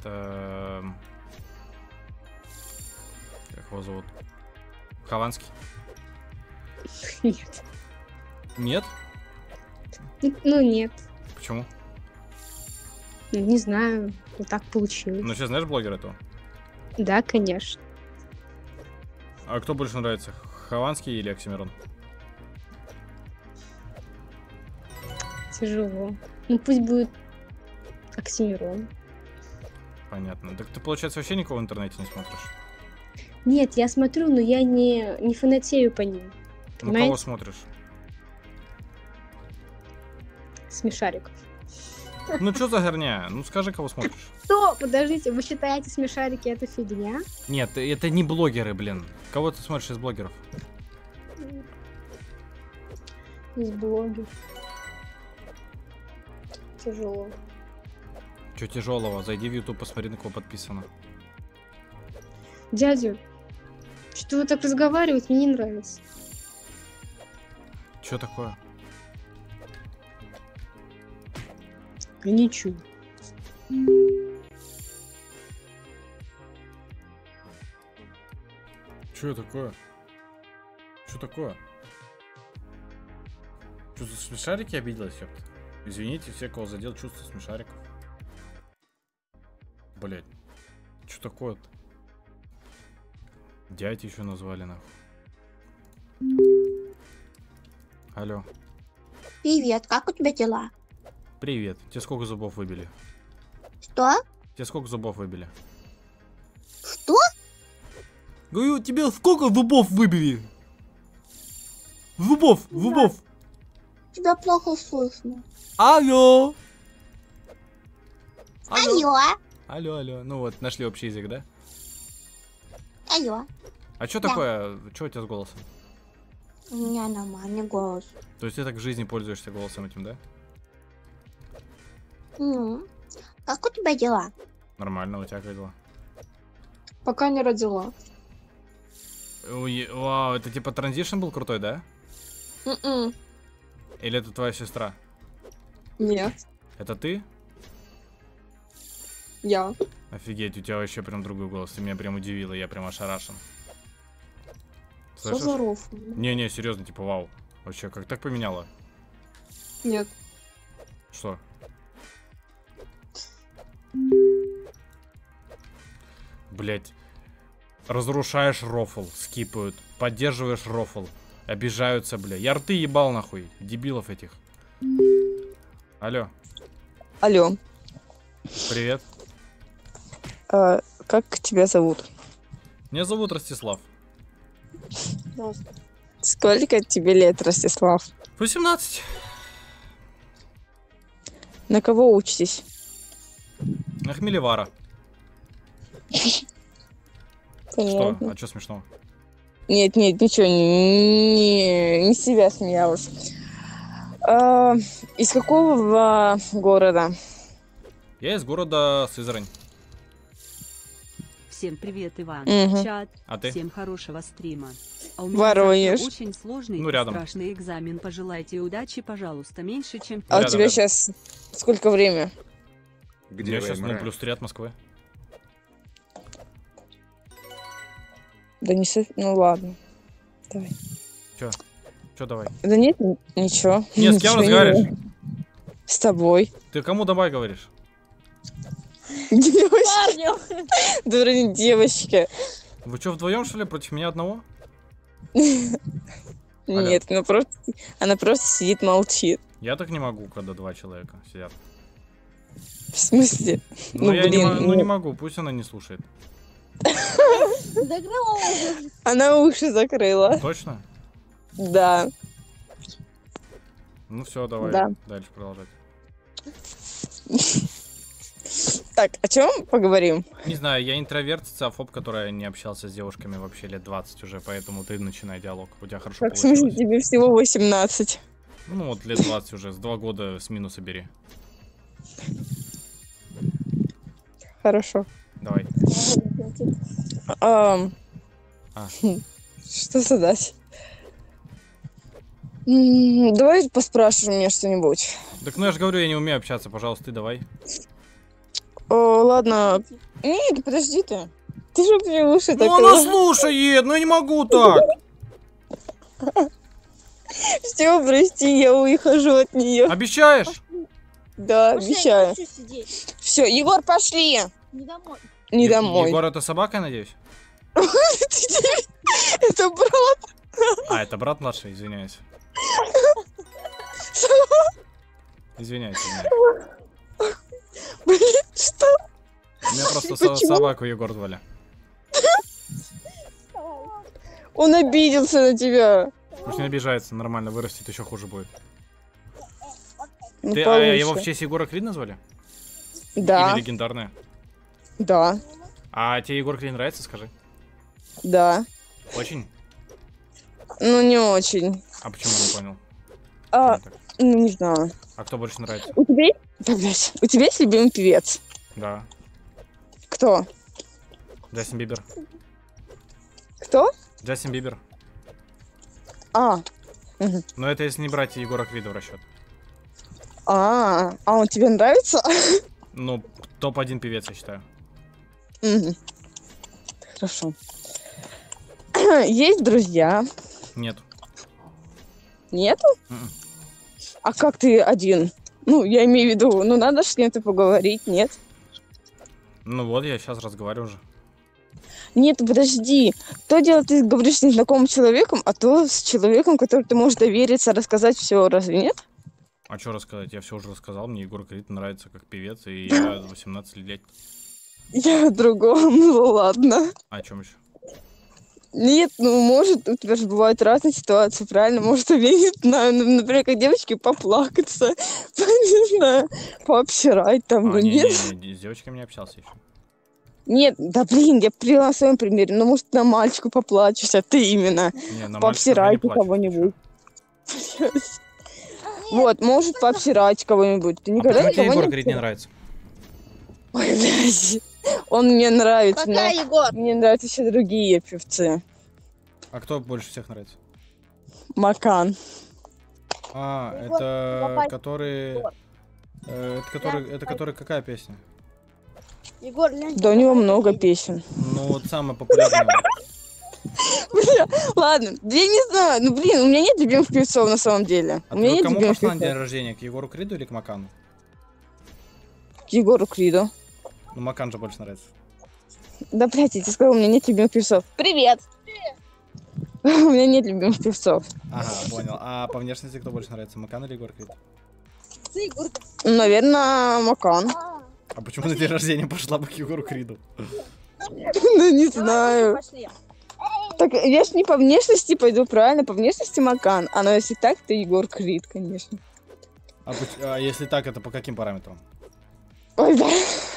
Как его зовут? Хованский? Нет. Нет? Ну, нет. Почему? Ну, не знаю. Вот так получилось. Ну, сейчас знаешь блогера этого? Да, конечно. А кто больше нравится? Хованский или Оксимирон? Тяжело. Ну, пусть будет Оксимирон. Понятно. Так ты, получается, вообще никого в интернете не смотришь? Нет, я смотрю, но я не фанатею по ним. Ну, кого Понимаете? смотришь? Смешариков. Ну, что за горня? Ну, скажи, кого смотришь. Что? Подождите, вы считаете смешарики это фигня? Нет, это не блогеры, блин. Кого ты смотришь из блогеров? Из блогов. Тяжело. Че тяжелого? Зайди в YouTube, посмотри, на кого подписано. Дядя, что вы так разговариваете, мне не нравится. Че такое? Ничего. Че такое? Что такое? Что за смешарики обиделась, ёпта? Извините все, кого задел чувство смешариков. Блять. Что такое-то? Дядь еще назвали, нахуй. Алло. Привет, как у тебя дела? Привет. Тебе сколько зубов выбили? Что? Тебе сколько зубов выбили? Говорю, тебе сколько зубов выбери? Зубов. Тебя плохо слышно. Алло. Алло. Ну вот, нашли общий язык, да? Алло. А что Да. такое? Что у тебя с голосом? У меня нормальный голос. То есть ты так в жизни пользуешься голосом этим, да? Ну, как у тебя дела? Нормально, у тебя как дела? Пока не родила. Вау, это типа транзишн был крутой, да? М-м. Или это твоя сестра? Нет, Это ты? я. Офигеть, у тебя вообще прям другой голос. Ты меня прям удивила, я прям ошарашен. Что за рофл? Не, серьезно, типа вау. Вообще, как так поменяла? Нет. Что? Блять. Разрушаешь рофл, скипают. Поддерживаешь рофл. Обижаются, бля. Я рты ебал нахуй. Дебилов этих. Алло. Алло. Привет. Как тебя зовут? Меня зовут Ростислав. Сколько тебе лет, Ростислав? 18. На кого учитесь? На Хмелевара. Что? Понятно. А что смешного? Нет, ничего, не себя смеялась. Из какого города? Я из города Сызрань. Всем привет, Иван. Мгм. Чат. А ты? Всем хорошего стрима. А у меня Воронеж. завтра очень сложный Ну, и рядом. страшный экзамен. Пожелайте удачи, пожалуйста, меньше, чем... А у Рядом, тебя рядом. сейчас сколько время? Где Я вы, сейчас, мразь? +3 от Москвы. Да не ну ладно. Давай. Чё давай? Да нет, ничего. Нет, с кем Ничего не разговариваешь? было. С тобой. Ты кому давай говоришь? Девочки. Да вроде девочки. Вы что, вдвоем, что ли, против меня одного? Нет, она просто сидит, молчит. Я так не могу, когда два человека сидят. В смысле? Ну, я блин, не могу, пусть она не слушает. Она уши закрыла. Точно? Да. Ну все, давай Да. дальше продолжать. Так, о чем поговорим? Не знаю, я интроверт, социофоб, который не общался с девушками вообще лет 20 уже, поэтому ты начинай диалог. У тебя хорошо Как в смысле, получилось. тебе всего 18. Ну вот лет 20 уже, с 2 года с минуса бери. Хорошо. Давай. Что задать? Давай поспрашивай меня что-нибудь. Так ну я же говорю, я не умею общаться, пожалуйста, ты давай. Ладно. Нет, подожди ты. Ты же мне уши Ну она слушает, ну я не могу так. Все, прости, я ухожу от нее. Обещаешь? Да, обещаю. Все, Егор, пошли. Не домой. Не домой. Егор, это собака, я надеюсь? Это брат. А, это брат младший, извиняюсь. Извиняюсь. Блин, что? Меня просто Почему? собаку Егор звали. Он обиделся на тебя. Пусть не обижается, нормально, вырастет, еще хуже будет. Ну, Ты получше. его в честь Егора Крид назвали? Да. Или легендарная? Да. А тебе Егор Крид нравится, скажи? Да. Очень? Ну, не очень. А почему не понял? Ну, не знаю. А кто больше нравится? У тебя, да, блядь, у тебя есть любимый певец? Да. Кто? Джастин Бибер. Кто? Джастин Бибер. Мгм. Но это если не брать Егора Крида в расчет. Он тебе нравится? Ну, топ-1 певец, я считаю. Мгм. Хорошо. Есть друзья? Нет. Нету? Мгм. А как ты один? Ну, я имею в виду, ну надо же с кем-то поговорить, нет? Ну вот, я сейчас разговариваю уже. Нет, подожди. То дело, ты говоришь с незнакомым человеком, а то с человеком, который ты можешь довериться, рассказать все, разве нет? А что рассказать? Я все уже рассказал. Мне Егор Крид нравится как певец, и я 18 лет. Я о другом, ну ладно. А о чем еще? Нет, ну, может, у тебя же бывают разные ситуации, правильно? Может, я не знаю, например, как девочки поплакаться, не знаю, пообсирать там, ну, нет. Не, с девочками не общался еще. Нет, да блин, я привела на своем примере, ну, может, на мальчику поплачешь, а ты именно пообсирай кого-нибудь. Вот, может, пообсирать кого-нибудь. Ты никогда почему тебе никого Егор Крид не нравится? Ой, блядь, он мне нравится, Пока, но Егор. мне нравятся еще другие певцы. А кто больше всех нравится? Макан. А, Егор, это давай. который... Это который какая песня? Егор, глянь. Да у него много песен. Ну, вот самая популярная. Бля, ладно, я не знаю, ну блин, у меня нет любимых певцов на самом деле. А У меня ты нет кому любимых пошла на день певцов. рождения? К Егору Криду или к Макану? К Егору Криду. Ну, Макан же больше нравится. Да, блядь, я тебе сказала, у меня нет любимых певцов. Привет! У меня нет любимых певцов. Ага, понял. А по внешности кто больше нравится? Макан или Егор Крид? Наверное, Макан. А почему на день рождения пошла бы к Егору Криду? Ну, не знаю. Так, я ж не по внешности пойду, правильно? По внешности Макан. А ну, если так, то Егор Крид, конечно. А если так, это по каким параметрам? Ой, да.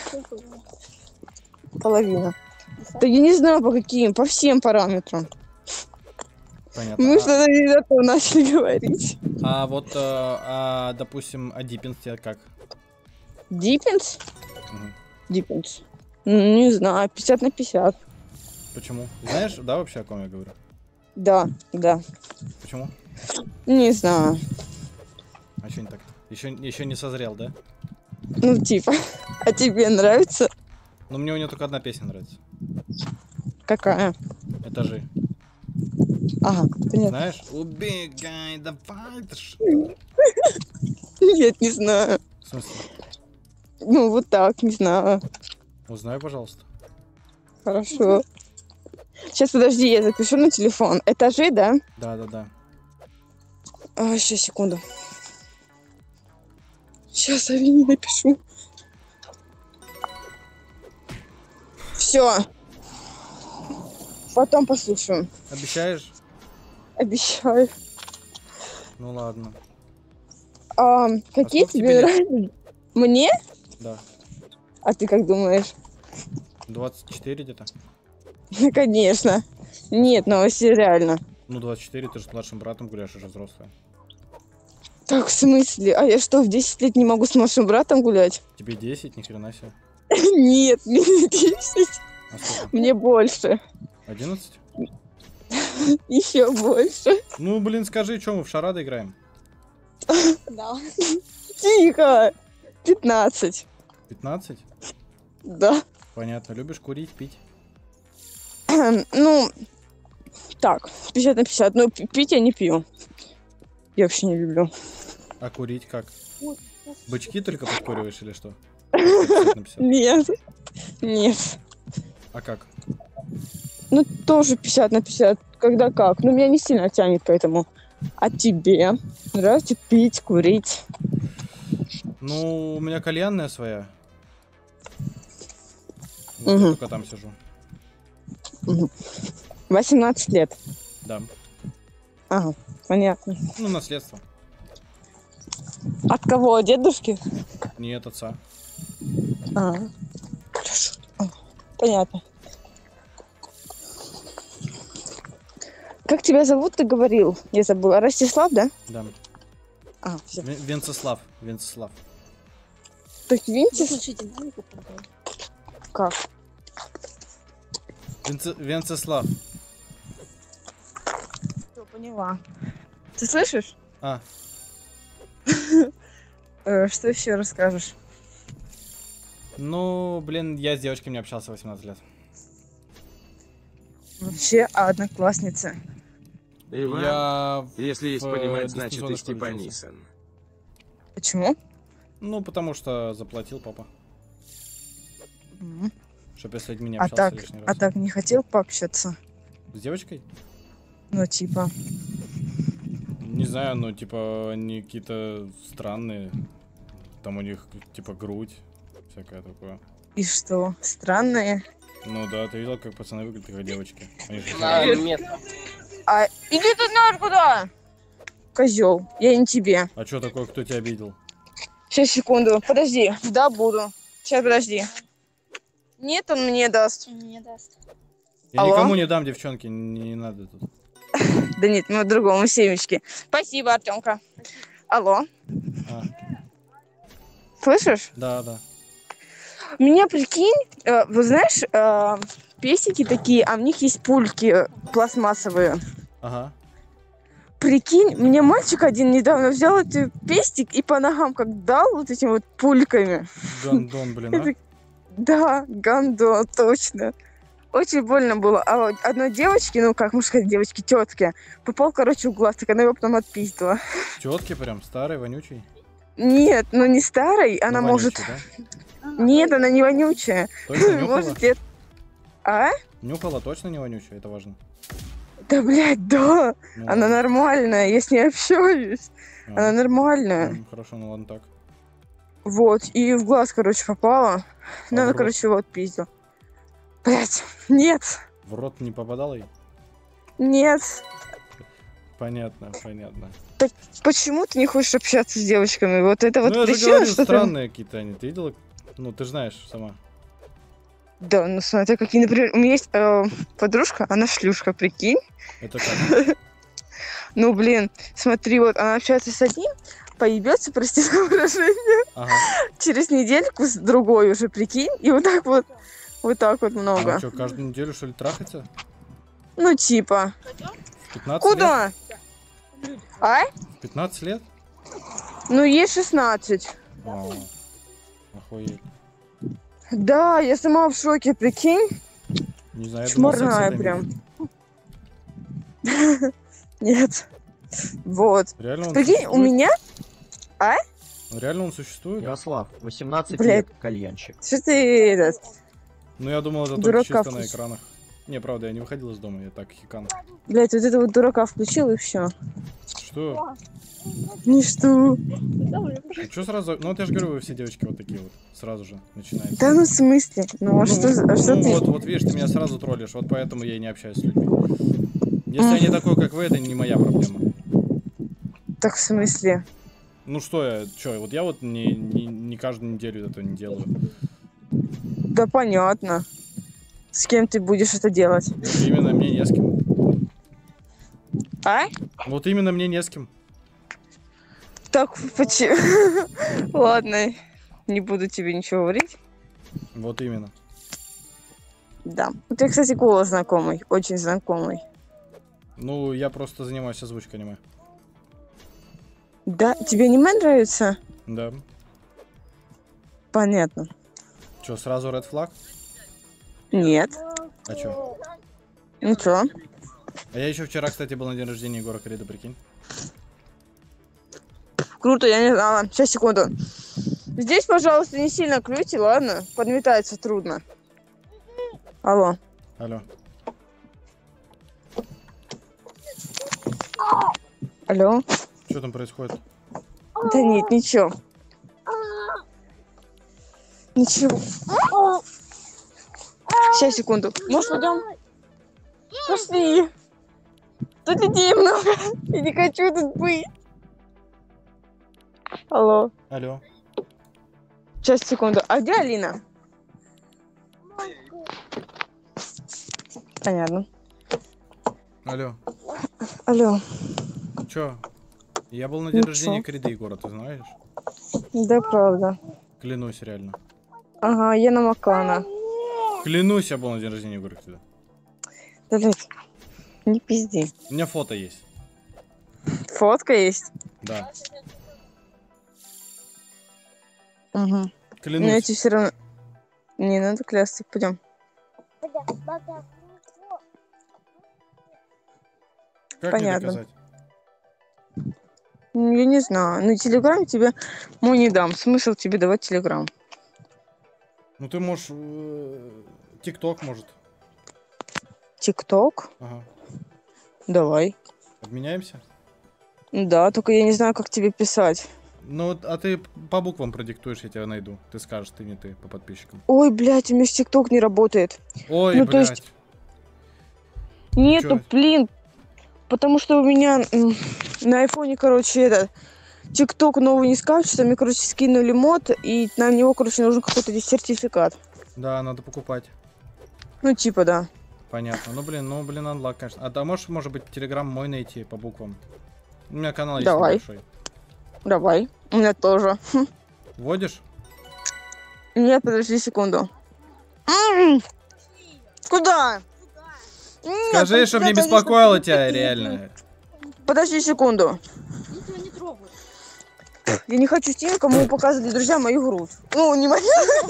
Половина. Да я не знаю, по каким, по всем параметрам. Понятно. Мы что-то не за то начали говорить. А вот, допустим, Диппинс тебе как? Диппинс? Угу. Диппинс. Не знаю, 50 на 50. Почему? Знаешь, да, вообще, о ком я говорю? Да, да. Почему? Не знаю. А что не так? Еще не созрел, да? Ну, типа. А тебе нравится? Ну, мне у него только одна песня нравится. Какая? Этажи. Ага, понятно. Знаешь? Убегай, давай, ты ж... Нет, не знаю. В смысле? Ну, вот так, не знаю. Узнай, пожалуйста. Хорошо. Сейчас, подожди, я запишу на телефон. Этажи, да? Да. Сейчас, секунду. Сейчас Авине напишу. Все. Потом послушаю. Обещаешь? Обещаю. Ну ладно. Какие сколько тебе тебе лет? нравятся? Мне? Да. А ты как думаешь? 24 где-то? Ну, конечно. Нет, ну вообще реально. Ну, 24, ты же с младшим братом гуляешь, уже взрослая. Так, в смысле? А я что, в 10 лет не могу с младшим братом гулять? Тебе 10, ни хрена себе. Нет, мне не 10. А сколько? Мне больше. 11? Еще больше. Ну, блин, скажи, что мы в шарады играем? Да. Тихо. 15. 15? Да. Понятно. Любишь курить, пить? Ну, так, 50 на 50. Но пить я не пью. Я вообще не люблю. А курить как? Бычки только подкуриваешь или что? 50 на 50? Нет. Нет. А как? Ну, тоже 50 на 50. Когда как. Но меня не сильно тянет к этому. А тебе нравится пить, курить? Ну, у меня кальянная своя. Вот я только там сижу. 18 лет. Да. Ага, понятно. Ну, наследство. От кого? От дедушки? Нет, отца. Хорошо. Понятно. Как тебя зовут, ты говорил? Я забыла. Ростислав, да? Да. Все. Венцеслав. Так, Винтис? Как? Венцеслав. Все, поняла. Ты слышишь? А. Что еще расскажешь? Ну, блин, я с девочкой не общался 18 лет. Вообще, одноклассница. Иван, если есть понимать, значит и дистанционной школе Степанисон. Почему? Ну, потому что заплатил папа. Чтоб я с людьми не А общался так, лишний раз. не хотел пообщаться? С девочкой? Ну, типа. Не знаю, но типа они какие-то странные. Там у них типа грудь, всякое такое. И что? Странные? Ну да, ты видел, как пацаны выглядят, как девочки? Иди ты знаешь куда! Козел, я не тебе. А что такое, кто тебя обидел? Сейчас, секунду, подожди. Да, буду. Сейчас, подожди. Нет, он мне даст. Не даст. Я Алло? никому не дам, девчонки, не надо тут. Да нет, мы другому семечки. Спасибо, Артемка. Алло. А, Слышишь? да, да. Меня, прикинь, вот знаешь, песики такие, а в них есть пульки пластмассовые. Ага. Прикинь, мне мальчик один недавно взял этот пестик и по ногам как дал вот этими вот пульками. Гандон, блин, а? Да, гандон, точно. Очень больно было. А вот одной девочке, ну как можно сказать, девочке, тетке, попал, короче, в глаз, так она его потом отпиздила. Тетки прям, старый, вонючий? Нет, ну не старой, она Ну, может... вонючий, да? Нет, она не вонючая. Точно нюхала? Может, это... А? Нюхала точно не вонючая, это важно. Да, блядь, да. Ну, Она нормальная, я с ней общаюсь. а, Она нормальная. Хорошо, ну ладно так. Вот, и в глаз, короче, попала. Ну, в она, рот? короче, его отпиздила. Блядь, нет, В рот не попадала ей? нет. Понятно, понятно. Так почему ты не хочешь общаться с девочками? Вот это вот Ну я же причина, говорю, что ты... странные какие-то они. Ты видела? Ну ты же знаешь сама. Да, ну смотри, какие, например, у меня есть подружка, она шлюшка, прикинь. Это как? Ну, блин, смотри, вот она общается с одним, поебется, прости за выражение, Ага. через недельку с другой уже, прикинь, и вот так вот много. Ну что, каждую неделю что ли трахаться? Ну, типа. В 15 Куда? лет? А? В 15 лет? Ну, ей 16. А, охуеть. Да, я сама в шоке, прикинь. Не знаю, я думал, секс Чморная это прям. Нет. Вот. Реально он Прикинь, у существует? меня... А? Реально он существует? Ярослав, 18 Блядь. лет, кальянщик. Что ты этот... Ну я думал, это только дурака чисто на включил. экранах. Не, правда, я не выходил из дома, я так хикан. Блядь, вот это вот дурака включил и все. Что? Ничто. Что сразу? Ну вот я же говорю, вы все девочки вот такие вот. Сразу же начинаете. Да ну в смысле? Ну а что, а что ну ты? вот видишь, ты меня сразу троллишь, вот поэтому я и не общаюсь с людьми. Если я не такой, как вы, это не моя проблема. Так в смысле? Ну что вот я вот не каждую неделю этого не делаю. Да понятно. С кем ты будешь это делать? Вот именно мне не с кем. А? Вот именно мне не с кем. Так, почему? Ладно, не буду тебе ничего говорить. Вот именно. Да. У тебя, кстати, голос знакомый, очень знакомый. Ну, я просто занимаюсь озвучкой аниме. Да? Тебе аниме нравится? Да. Понятно. Че, сразу Red Flag? Нет. А чё? Ну чё? А я еще вчера, кстати, был на день рождения Егора Крида, прикинь. Круто, я не знала. Сейчас, секунду. Здесь, пожалуйста, не сильно клюйте, ладно? Подметается трудно. Алло. Алло. Алло. Что там происходит? Да нет, ничего. Ничего. Сейчас, секунду. Может, пойдем? Пошли. Тут людей много. Я не хочу тут быть. Алло. Алло. Сейчас, секунду. А где Алина? Понятно. Алло. Алло. Чё? Я был на день Ну рождения чё? Крида Егора, ты знаешь? Да, правда. Клянусь, реально. Ага, я на Макана. Клянусь, я был на день рождения Егора Крида. Да, блядь, не пизди. У меня фото есть. Фотка есть? Да. Угу. Но я Клянусь. тебе все равно... Не надо клясться, пойдем. Как Понятно. мне доказать? Ну, я не знаю. На Телеграм тебе мой не дам. Смысл тебе давать Телеграм? Ну ты можешь... ТикТок может. ТикТок? Ага. Давай. Обменяемся? Да, только я не знаю, как тебе писать. Ну, а ты по буквам продиктуешь, я тебя найду. Ты скажешь, ты не ты, по подписчикам. Ой, блядь, у меня ТикТок не работает. Ой, ну, блядь. То есть... Нету, блин. Потому что у меня на айфоне, короче, это... ТикТок новый не скачивается, мне, короче, скинули мод, и на него, короче, нужен какой-то сертификат. Да, надо покупать. Ну, типа, да. Понятно. Ну, блин, анлак, конечно. А может быть, телеграм мой найти по буквам? У меня канал есть Давай. небольшой. Давай. У меня тоже. Вводишь? Нет, подожди секунду. Куда? Скажи, чтобы не беспокоило тебя, реально. Подожди секунду. Я не хочу тем, кому показывали друзья мою грудь. Ну, не мою.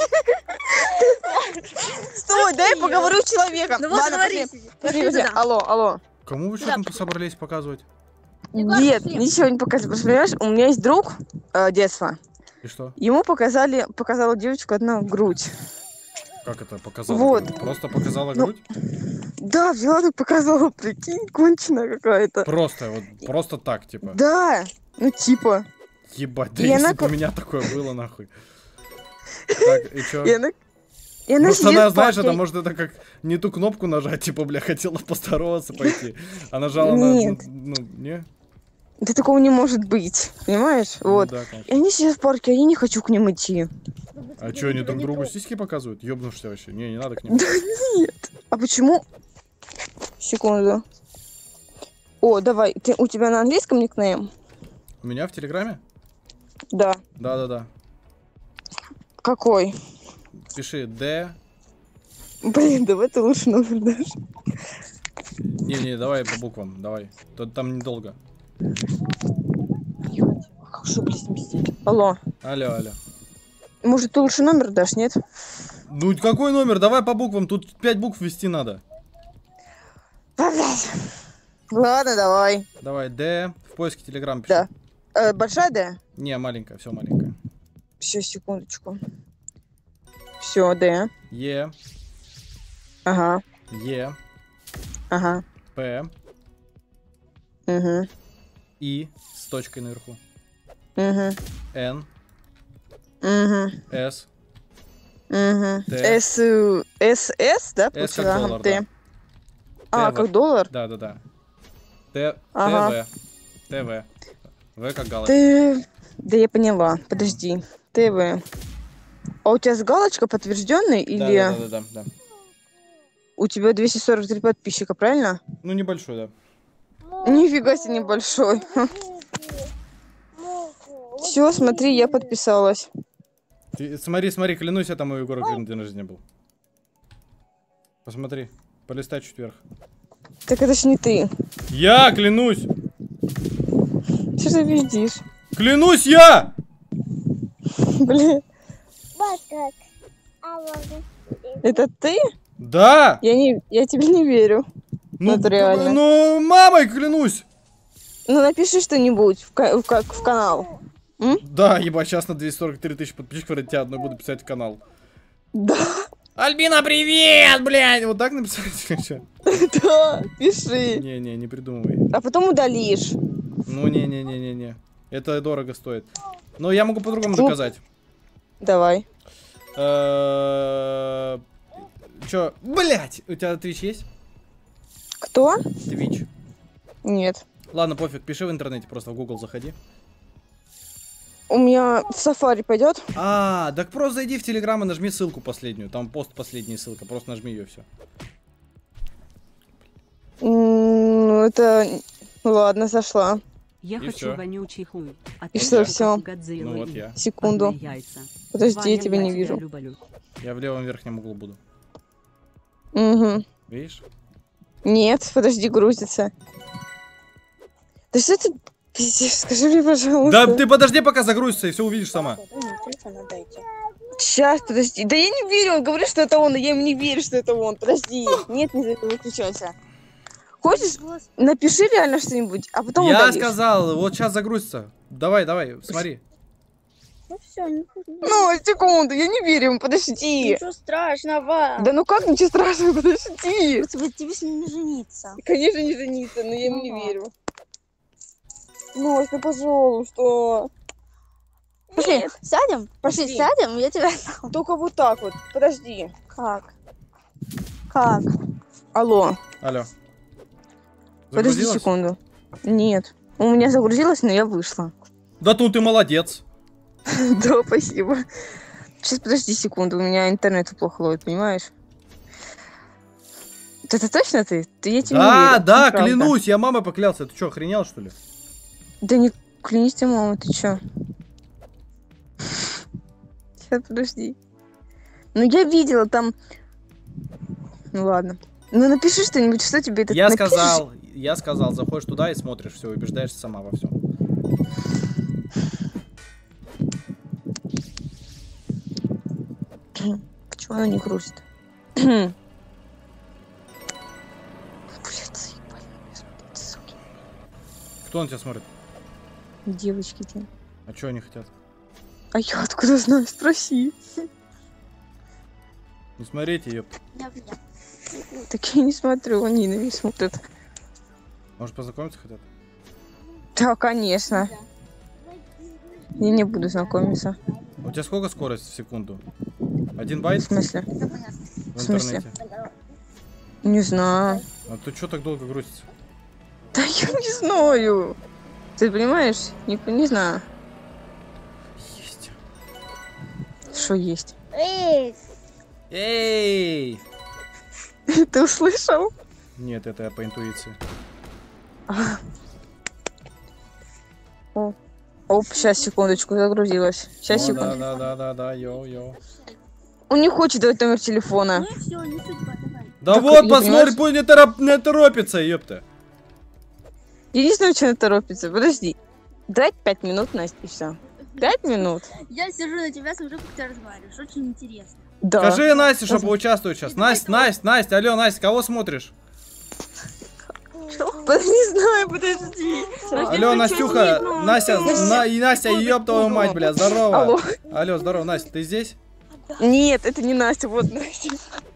Стой, дай поговорю с человеком. Ну вот говори. Подожди. Алло. Кому вы что там собрались показывать? Нет, ничего не показываю. Просто, понимаешь, у меня есть друг детства. И что? Ему показала девочка одна грудь. Как это показала? Вот. Просто показала грудь? Да, взяла так показала, прикинь, конченая какая-то. Просто так, типа? Да, ну типа. Ебать, да если бы у меня такое было, нахуй. Так, и чё? Может, она, знаешь, это может это как не ту кнопку нажать, типа, бля, хотела поздороваться пойти. А нажала на... Ну, не? Да такого не может быть, понимаешь? Вот. Да, и они сейчас в парке, а я не хочу к ним идти. А чё, они друг другу сиськи показывают? Ёбнушься вообще. Не надо к ним. Да нет. А почему? Секунду. О, давай. У тебя на английском никнейм? У меня в Телеграме? Да. Да. Какой? Пиши Д. Блин, давай ты лучше номер дашь. Не, давай по буквам, давай. Там недолго. Как же, блин, алло. Алло. Может, ты лучше номер дашь, нет? Ну, какой номер? Давай по буквам, тут 5 букв ввести надо. Ладно, давай. Давай, Д. В поиске Телеграм пиши. Да. Большая Д? Не, маленькая, все маленькая. Все, секундочку. Все, Д. Е. Ага. Е. Ага. П. Угу. И с точкой наверху. Угу. Н. Угу. С. Угу. Т. С, да? С как доллар, Т. Да. Как доллар? Да. Т. Ага. ТВ. В как галочка. Да я поняла. Подожди. ТВ. А у тебя с галочкой подтвержденный или... Да. У тебя 243 подписчика, правильно? Ну, небольшой, да. Нифига себе небольшой. Все, смотри, я подписалась. Смотри, клянусь, это мой Егор день рождения был. Посмотри, полистай чуть вверх. Так это ж не ты. Я клянусь! Что ты видишь? Клянусь я! Блин. Это ты? Да! Я тебе не верю. Ну, это реально. Ну, мамой клянусь! Ну, напиши что-нибудь в канал. Да, ебать, сейчас на 243 тысячи подписчиков ради тебя одной буду писать в канал. Да. Альбина, привет, блядь! Вот так написать? Да, пиши. Не придумывай. А потом удалишь. Ну, не. Это дорого стоит. Но я могу по-другому доказать. Давай. Чё? Блять! У тебя Twitch есть? Кто? Twitch. Нет. Ладно, пофиг, пиши в интернете, просто в Google заходи. У меня в Safari пойдет. Так просто зайди в Telegram и нажми ссылку последнюю. Там пост последняя ссылка, просто нажми ее, все. Это... Ладно, зашла. Я хочу вонючий хуй. И что, все? Ну вот я. Секунду. Подожди, я тебя не вижу. Я в левом верхнем углу буду. Угу. Видишь? Нет, подожди, грузится. Да что ты... Пиздец, скажи мне, пожалуйста. Да ты подожди, пока загрузится, и все увидишь сама. Сейчас, подожди. Да я не верю, он говорит, что это он, а я ему не верю, что это он. Подожди. Нет, не выключайся. Хочешь, напиши реально что-нибудь, а потом Я удалишь. сказал, вот сейчас загрузится. Давай, смотри. Ну все, не Ну, секунду, я не верю ему, подожди. Ничего страшного. Да ну как ничего страшного, подожди. Тебе с ним не жениться. Конечно, не жениться, но я ему не верю. Ну, пожалуйста. Пошли, сядем? Пошли, сядем, я тебя... Только вот так вот. Подожди. Как? Как? Алло. Алло. Подожди Загрузилась? секунду. Нет. У меня загрузилось, но я вышла. Да тут ты молодец. Да, спасибо. Сейчас подожди секунду, у меня интернет плохо ловит, понимаешь? Это точно ты? Я тебе не верю. Да, Правда. клянусь, я мамой поклялся. Ты что, охренел, что ли? Да не клянись ты, мама, ты чё? Сейчас, подожди. Ну, я видела там... Ну, ладно. Ну, напиши что-нибудь, что тебе это... Я напишешь? сказал, заходишь туда и смотришь, все, убеждаешься сама во всем. Почему она не грузит? Блядь, заебали меня смотреть, суки. Кто на тебя смотрит? Девочки те. А что они хотят? А я откуда знаю? Спроси. Не смотрите, ёп. Так я не смотрю, они на меня смотрят. Может, познакомиться хотят? Да, конечно. Я не буду знакомиться. У тебя сколько скорость в секунду? 1 байт? В смысле? В В смысле? интернете. Не знаю. А ты что так долго грузится? Да я не знаю. Ты понимаешь? Не знаю. Есть. Что есть? Эй! Эй! Ты услышал? Нет, это я по интуиции. Оп, сейчас, секундочку, загрузилась. Сейчас, О, секунду. Да, йоу. Он не хочет давать номер телефона. Ну и все, не судьба, давай. Да Так, вот, я посмотри, понимаю, пусть не торопится, ёпта. Я не знаю, что она торопится. Подожди. Дай 5 минут, Настя, и все. 5 минут? Я сижу на тебя, смотрю, как ты разговариваешь. Очень интересно. Да. Скажи Насте, чтобы поучаствовать сейчас. Настя, алло, Настя, кого смотришь? Не знаю, подожди. Алло, Настюха, Настя, ёб твою мать, бля, здорово. Алло. Алло, здорово, Настя, ты здесь? Нет, это не Настя, вот Настя.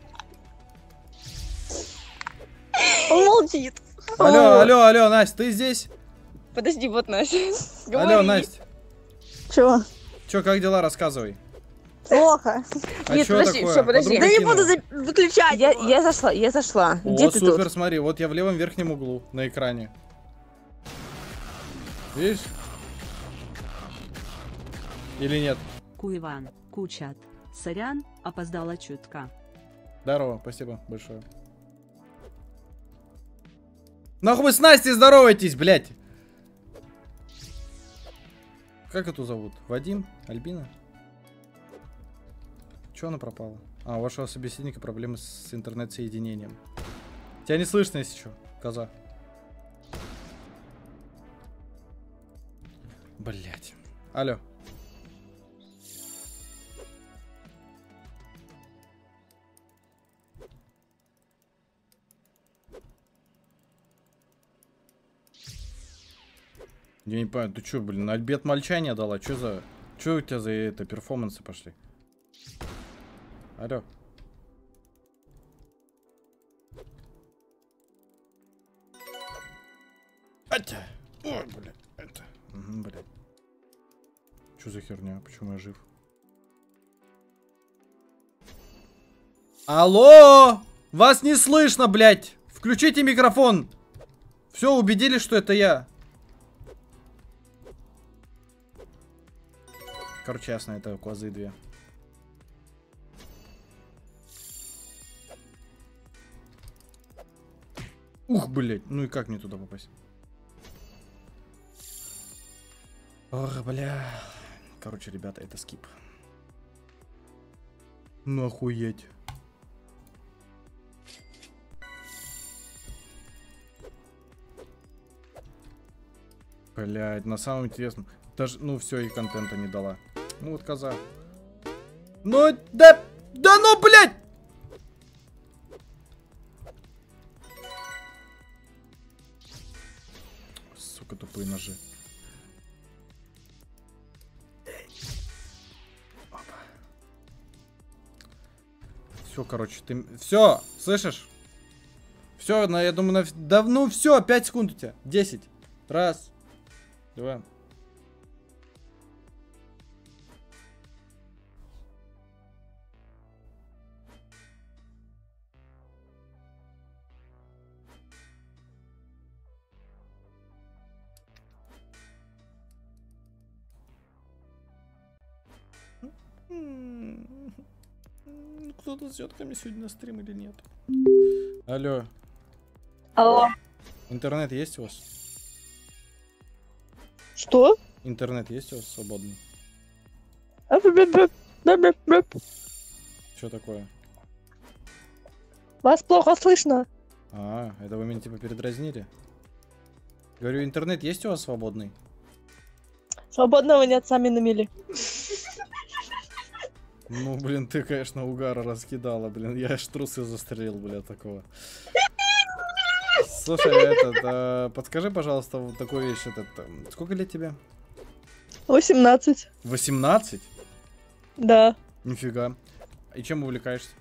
Он молчит. Алло, Настя, ты здесь? Подожди, вот Настя. Алло, Настя. Чё? Чё, как дела, рассказывай. Плохо. А Нет, чё подожди, такое? всё, подожди. Подруга Да не кинула. буду выключать. Я зашла. Где Вот, ты супер, тут? смотри, вот я в левом верхнем углу на экране. Видишь? Или нет? Куиван, Кучат. Сорян, опоздала чутка. Здорово, спасибо большое. Нахуй вы с Настей здороваетесь, блядь! Как эту зовут? Вадим? Альбина? Чё она пропала? А, у вашего собеседника проблемы с интернет-соединением. Тебя не слышно, если чё, коза. Блять. Алло. Я не понимаю, ты чё, блин, на обед молчания дала? Чё у тебя за это перформансы пошли? Алло. Атя! Ой, блядь, это... Угу, блядь. Чё за херня? Почему я жив? Алло! Вас не слышно, блядь! Включите микрофон! Все, убедились, что это я. Короче, ясно, это козы две. Ух, блядь, ну и как мне туда попасть? Ох, бля. Короче, ребята, это скип. Ну охуеть. Блядь, на самом интересном. Даже, ну все, и контента не дала. Ну вот коза. Ну, да ну, блядь! Сука, тупые ножи. Все, короче, ты... Все, слышишь? Все, я думаю, давно все, 5 секунд у тебя. 10. Раз. Два. Кто-то с тетками сегодня на стрим или нет? Алло. Алло. Интернет есть у вас? Что? Интернет есть у вас свободный? Что такое? Вас плохо слышно. А, это вы меня типа передразнили? Говорю, интернет есть у вас свободный? Свободного нет, сами намели. Ну, блин, ты, конечно, угара раскидала, блин. Я аж трусы застрелил, бля, такого. Слушай, подскажи, пожалуйста, вот такую вещь. Сколько лет тебе? 18. 18? Да. Нифига. И чем увлекаешься?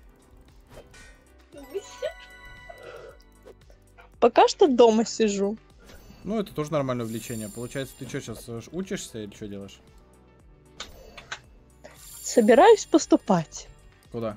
Пока что дома сижу. Ну, это тоже нормальное увлечение. Получается, ты что, сейчас учишься или что делаешь? Собираюсь поступать. Куда?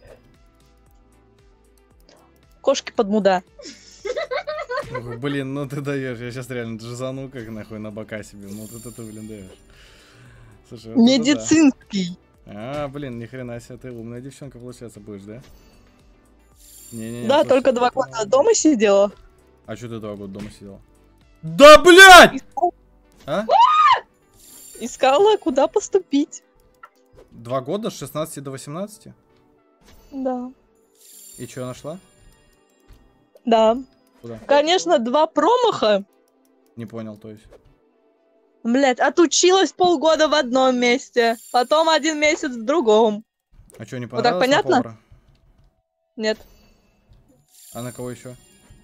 Кошки под муда. Блин, ну ты даешь. Я сейчас реально джазану как нахуй на бока себе. Ну вот это ты, блин, даешь. Слушай, вот медицинский. Да. А, блин, ни хрена себе, ты умная девчонка, получается, будешь, да? Не-не-не. Да, слушай, только 2 года дома сидела. А что ты 2 года дома сидела? Да, блядь! А? Искала, куда поступить. 2 года с 16 до 18? Да. И что, нашла? Да. Куда? Конечно, 2 промаха. Не понял, то есть. Блять, отучилась полгода в одном месте, потом 1 месяц в другом. А что, не понравилось? Вот так понятно? На повара? Нет. А на кого еще?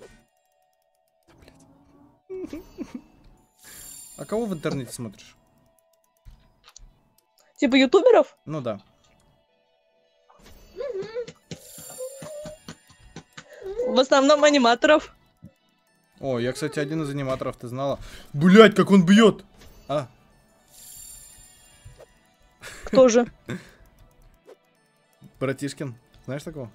А кого в интернете смотришь? Типа ютуберов? Ну да. В основном аниматоров. О, я, кстати, один из аниматоров, ты знала? Блять, как он бьет! А. Кто же? Братишкин. Знаешь такого?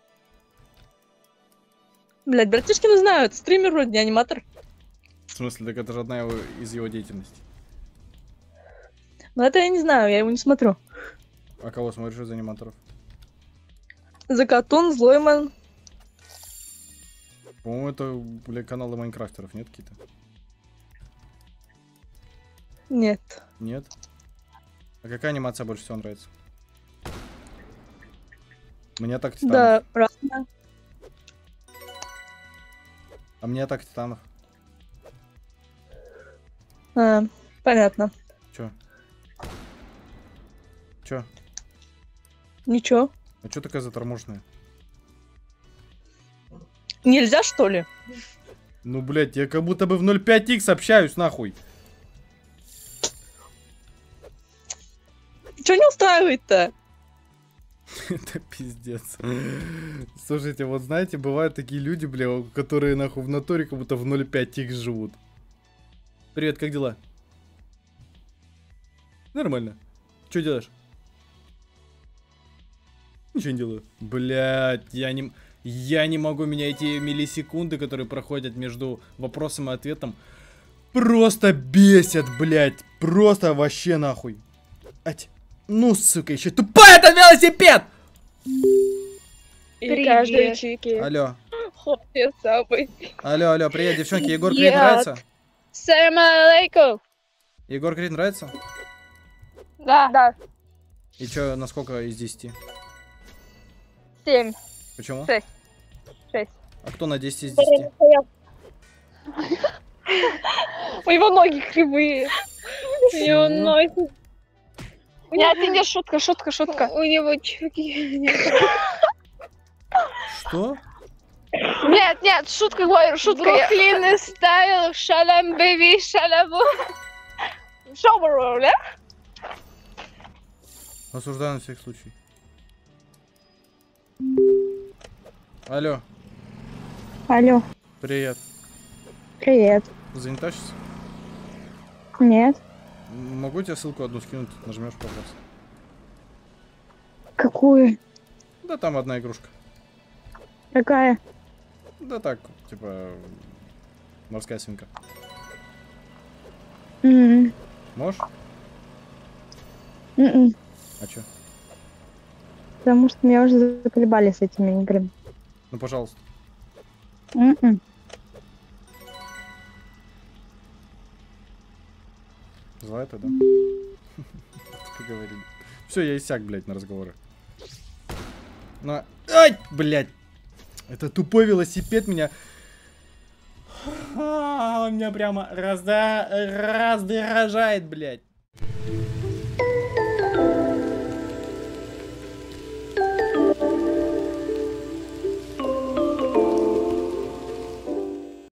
Блять, братишкина знают. Стример вроде, не аниматор. В смысле, так это же одна из его деятельности. Но это я не знаю, я его не смотрю. А кого смотришь из аниматоров? Закатун, Злойман. По-моему, это, бля, каналы майнкрафтеров, нет какие-то? Нет. Нет? А какая анимация больше всего нравится? Мне так Титанов. Да, правда. А мне так Титанов. А, понятно. Чё? Чё? Ничего. А чё такая заторможенная? Нельзя, что ли? Ну, блядь, я как будто бы в 0.5x общаюсь, нахуй. Чё не устраивает-то? Это пиздец. Слушайте, вот знаете, бывают такие люди, бля, которые нахуй в натуре как будто в 0.5x живут. Привет, как дела? Нормально. Что делаешь? Ничего не делаю. Блядь, я не могу, меня эти миллисекунды, которые проходят между вопросом и ответом, просто бесят, блядь. Просто вообще нахуй. Ать. Ну, сука, еще тупой этот велосипед! И каждый чики. Алло. Самый. Алло, привет, девчонки. Егор Крид нравится? Салам алейкум. Егор Крид нравится? Да. И чё, на сколько из 10? 7. Почему? 6. А кто на 10 из 10? У него ноги кривые. У него ноги. Нет, шутка. У него чуки. Что? Нет, шутка говорю, шутка. Бруклин стайл, шалам, бэби, шалабу. Шоу, да? Осуждаю на всякий случай. Алло. Алло. Привет. Привет. Занята сейчас? Нет. Могу тебе ссылку одну скинуть, нажмешь, пожалуйста. Какую? Да там одна игрушка. Какая? Да так, типа морская свинка. М-м. Можешь? М-м. А чё? Потому что меня уже заколебали с этими играми. Ну, пожалуйста. Зла это, да? Поговорили. Все, я иссяк, блядь, на разговоры. Ну, ай, блядь. Это тупой велосипед меня... Он меня прямо раздражает, блядь.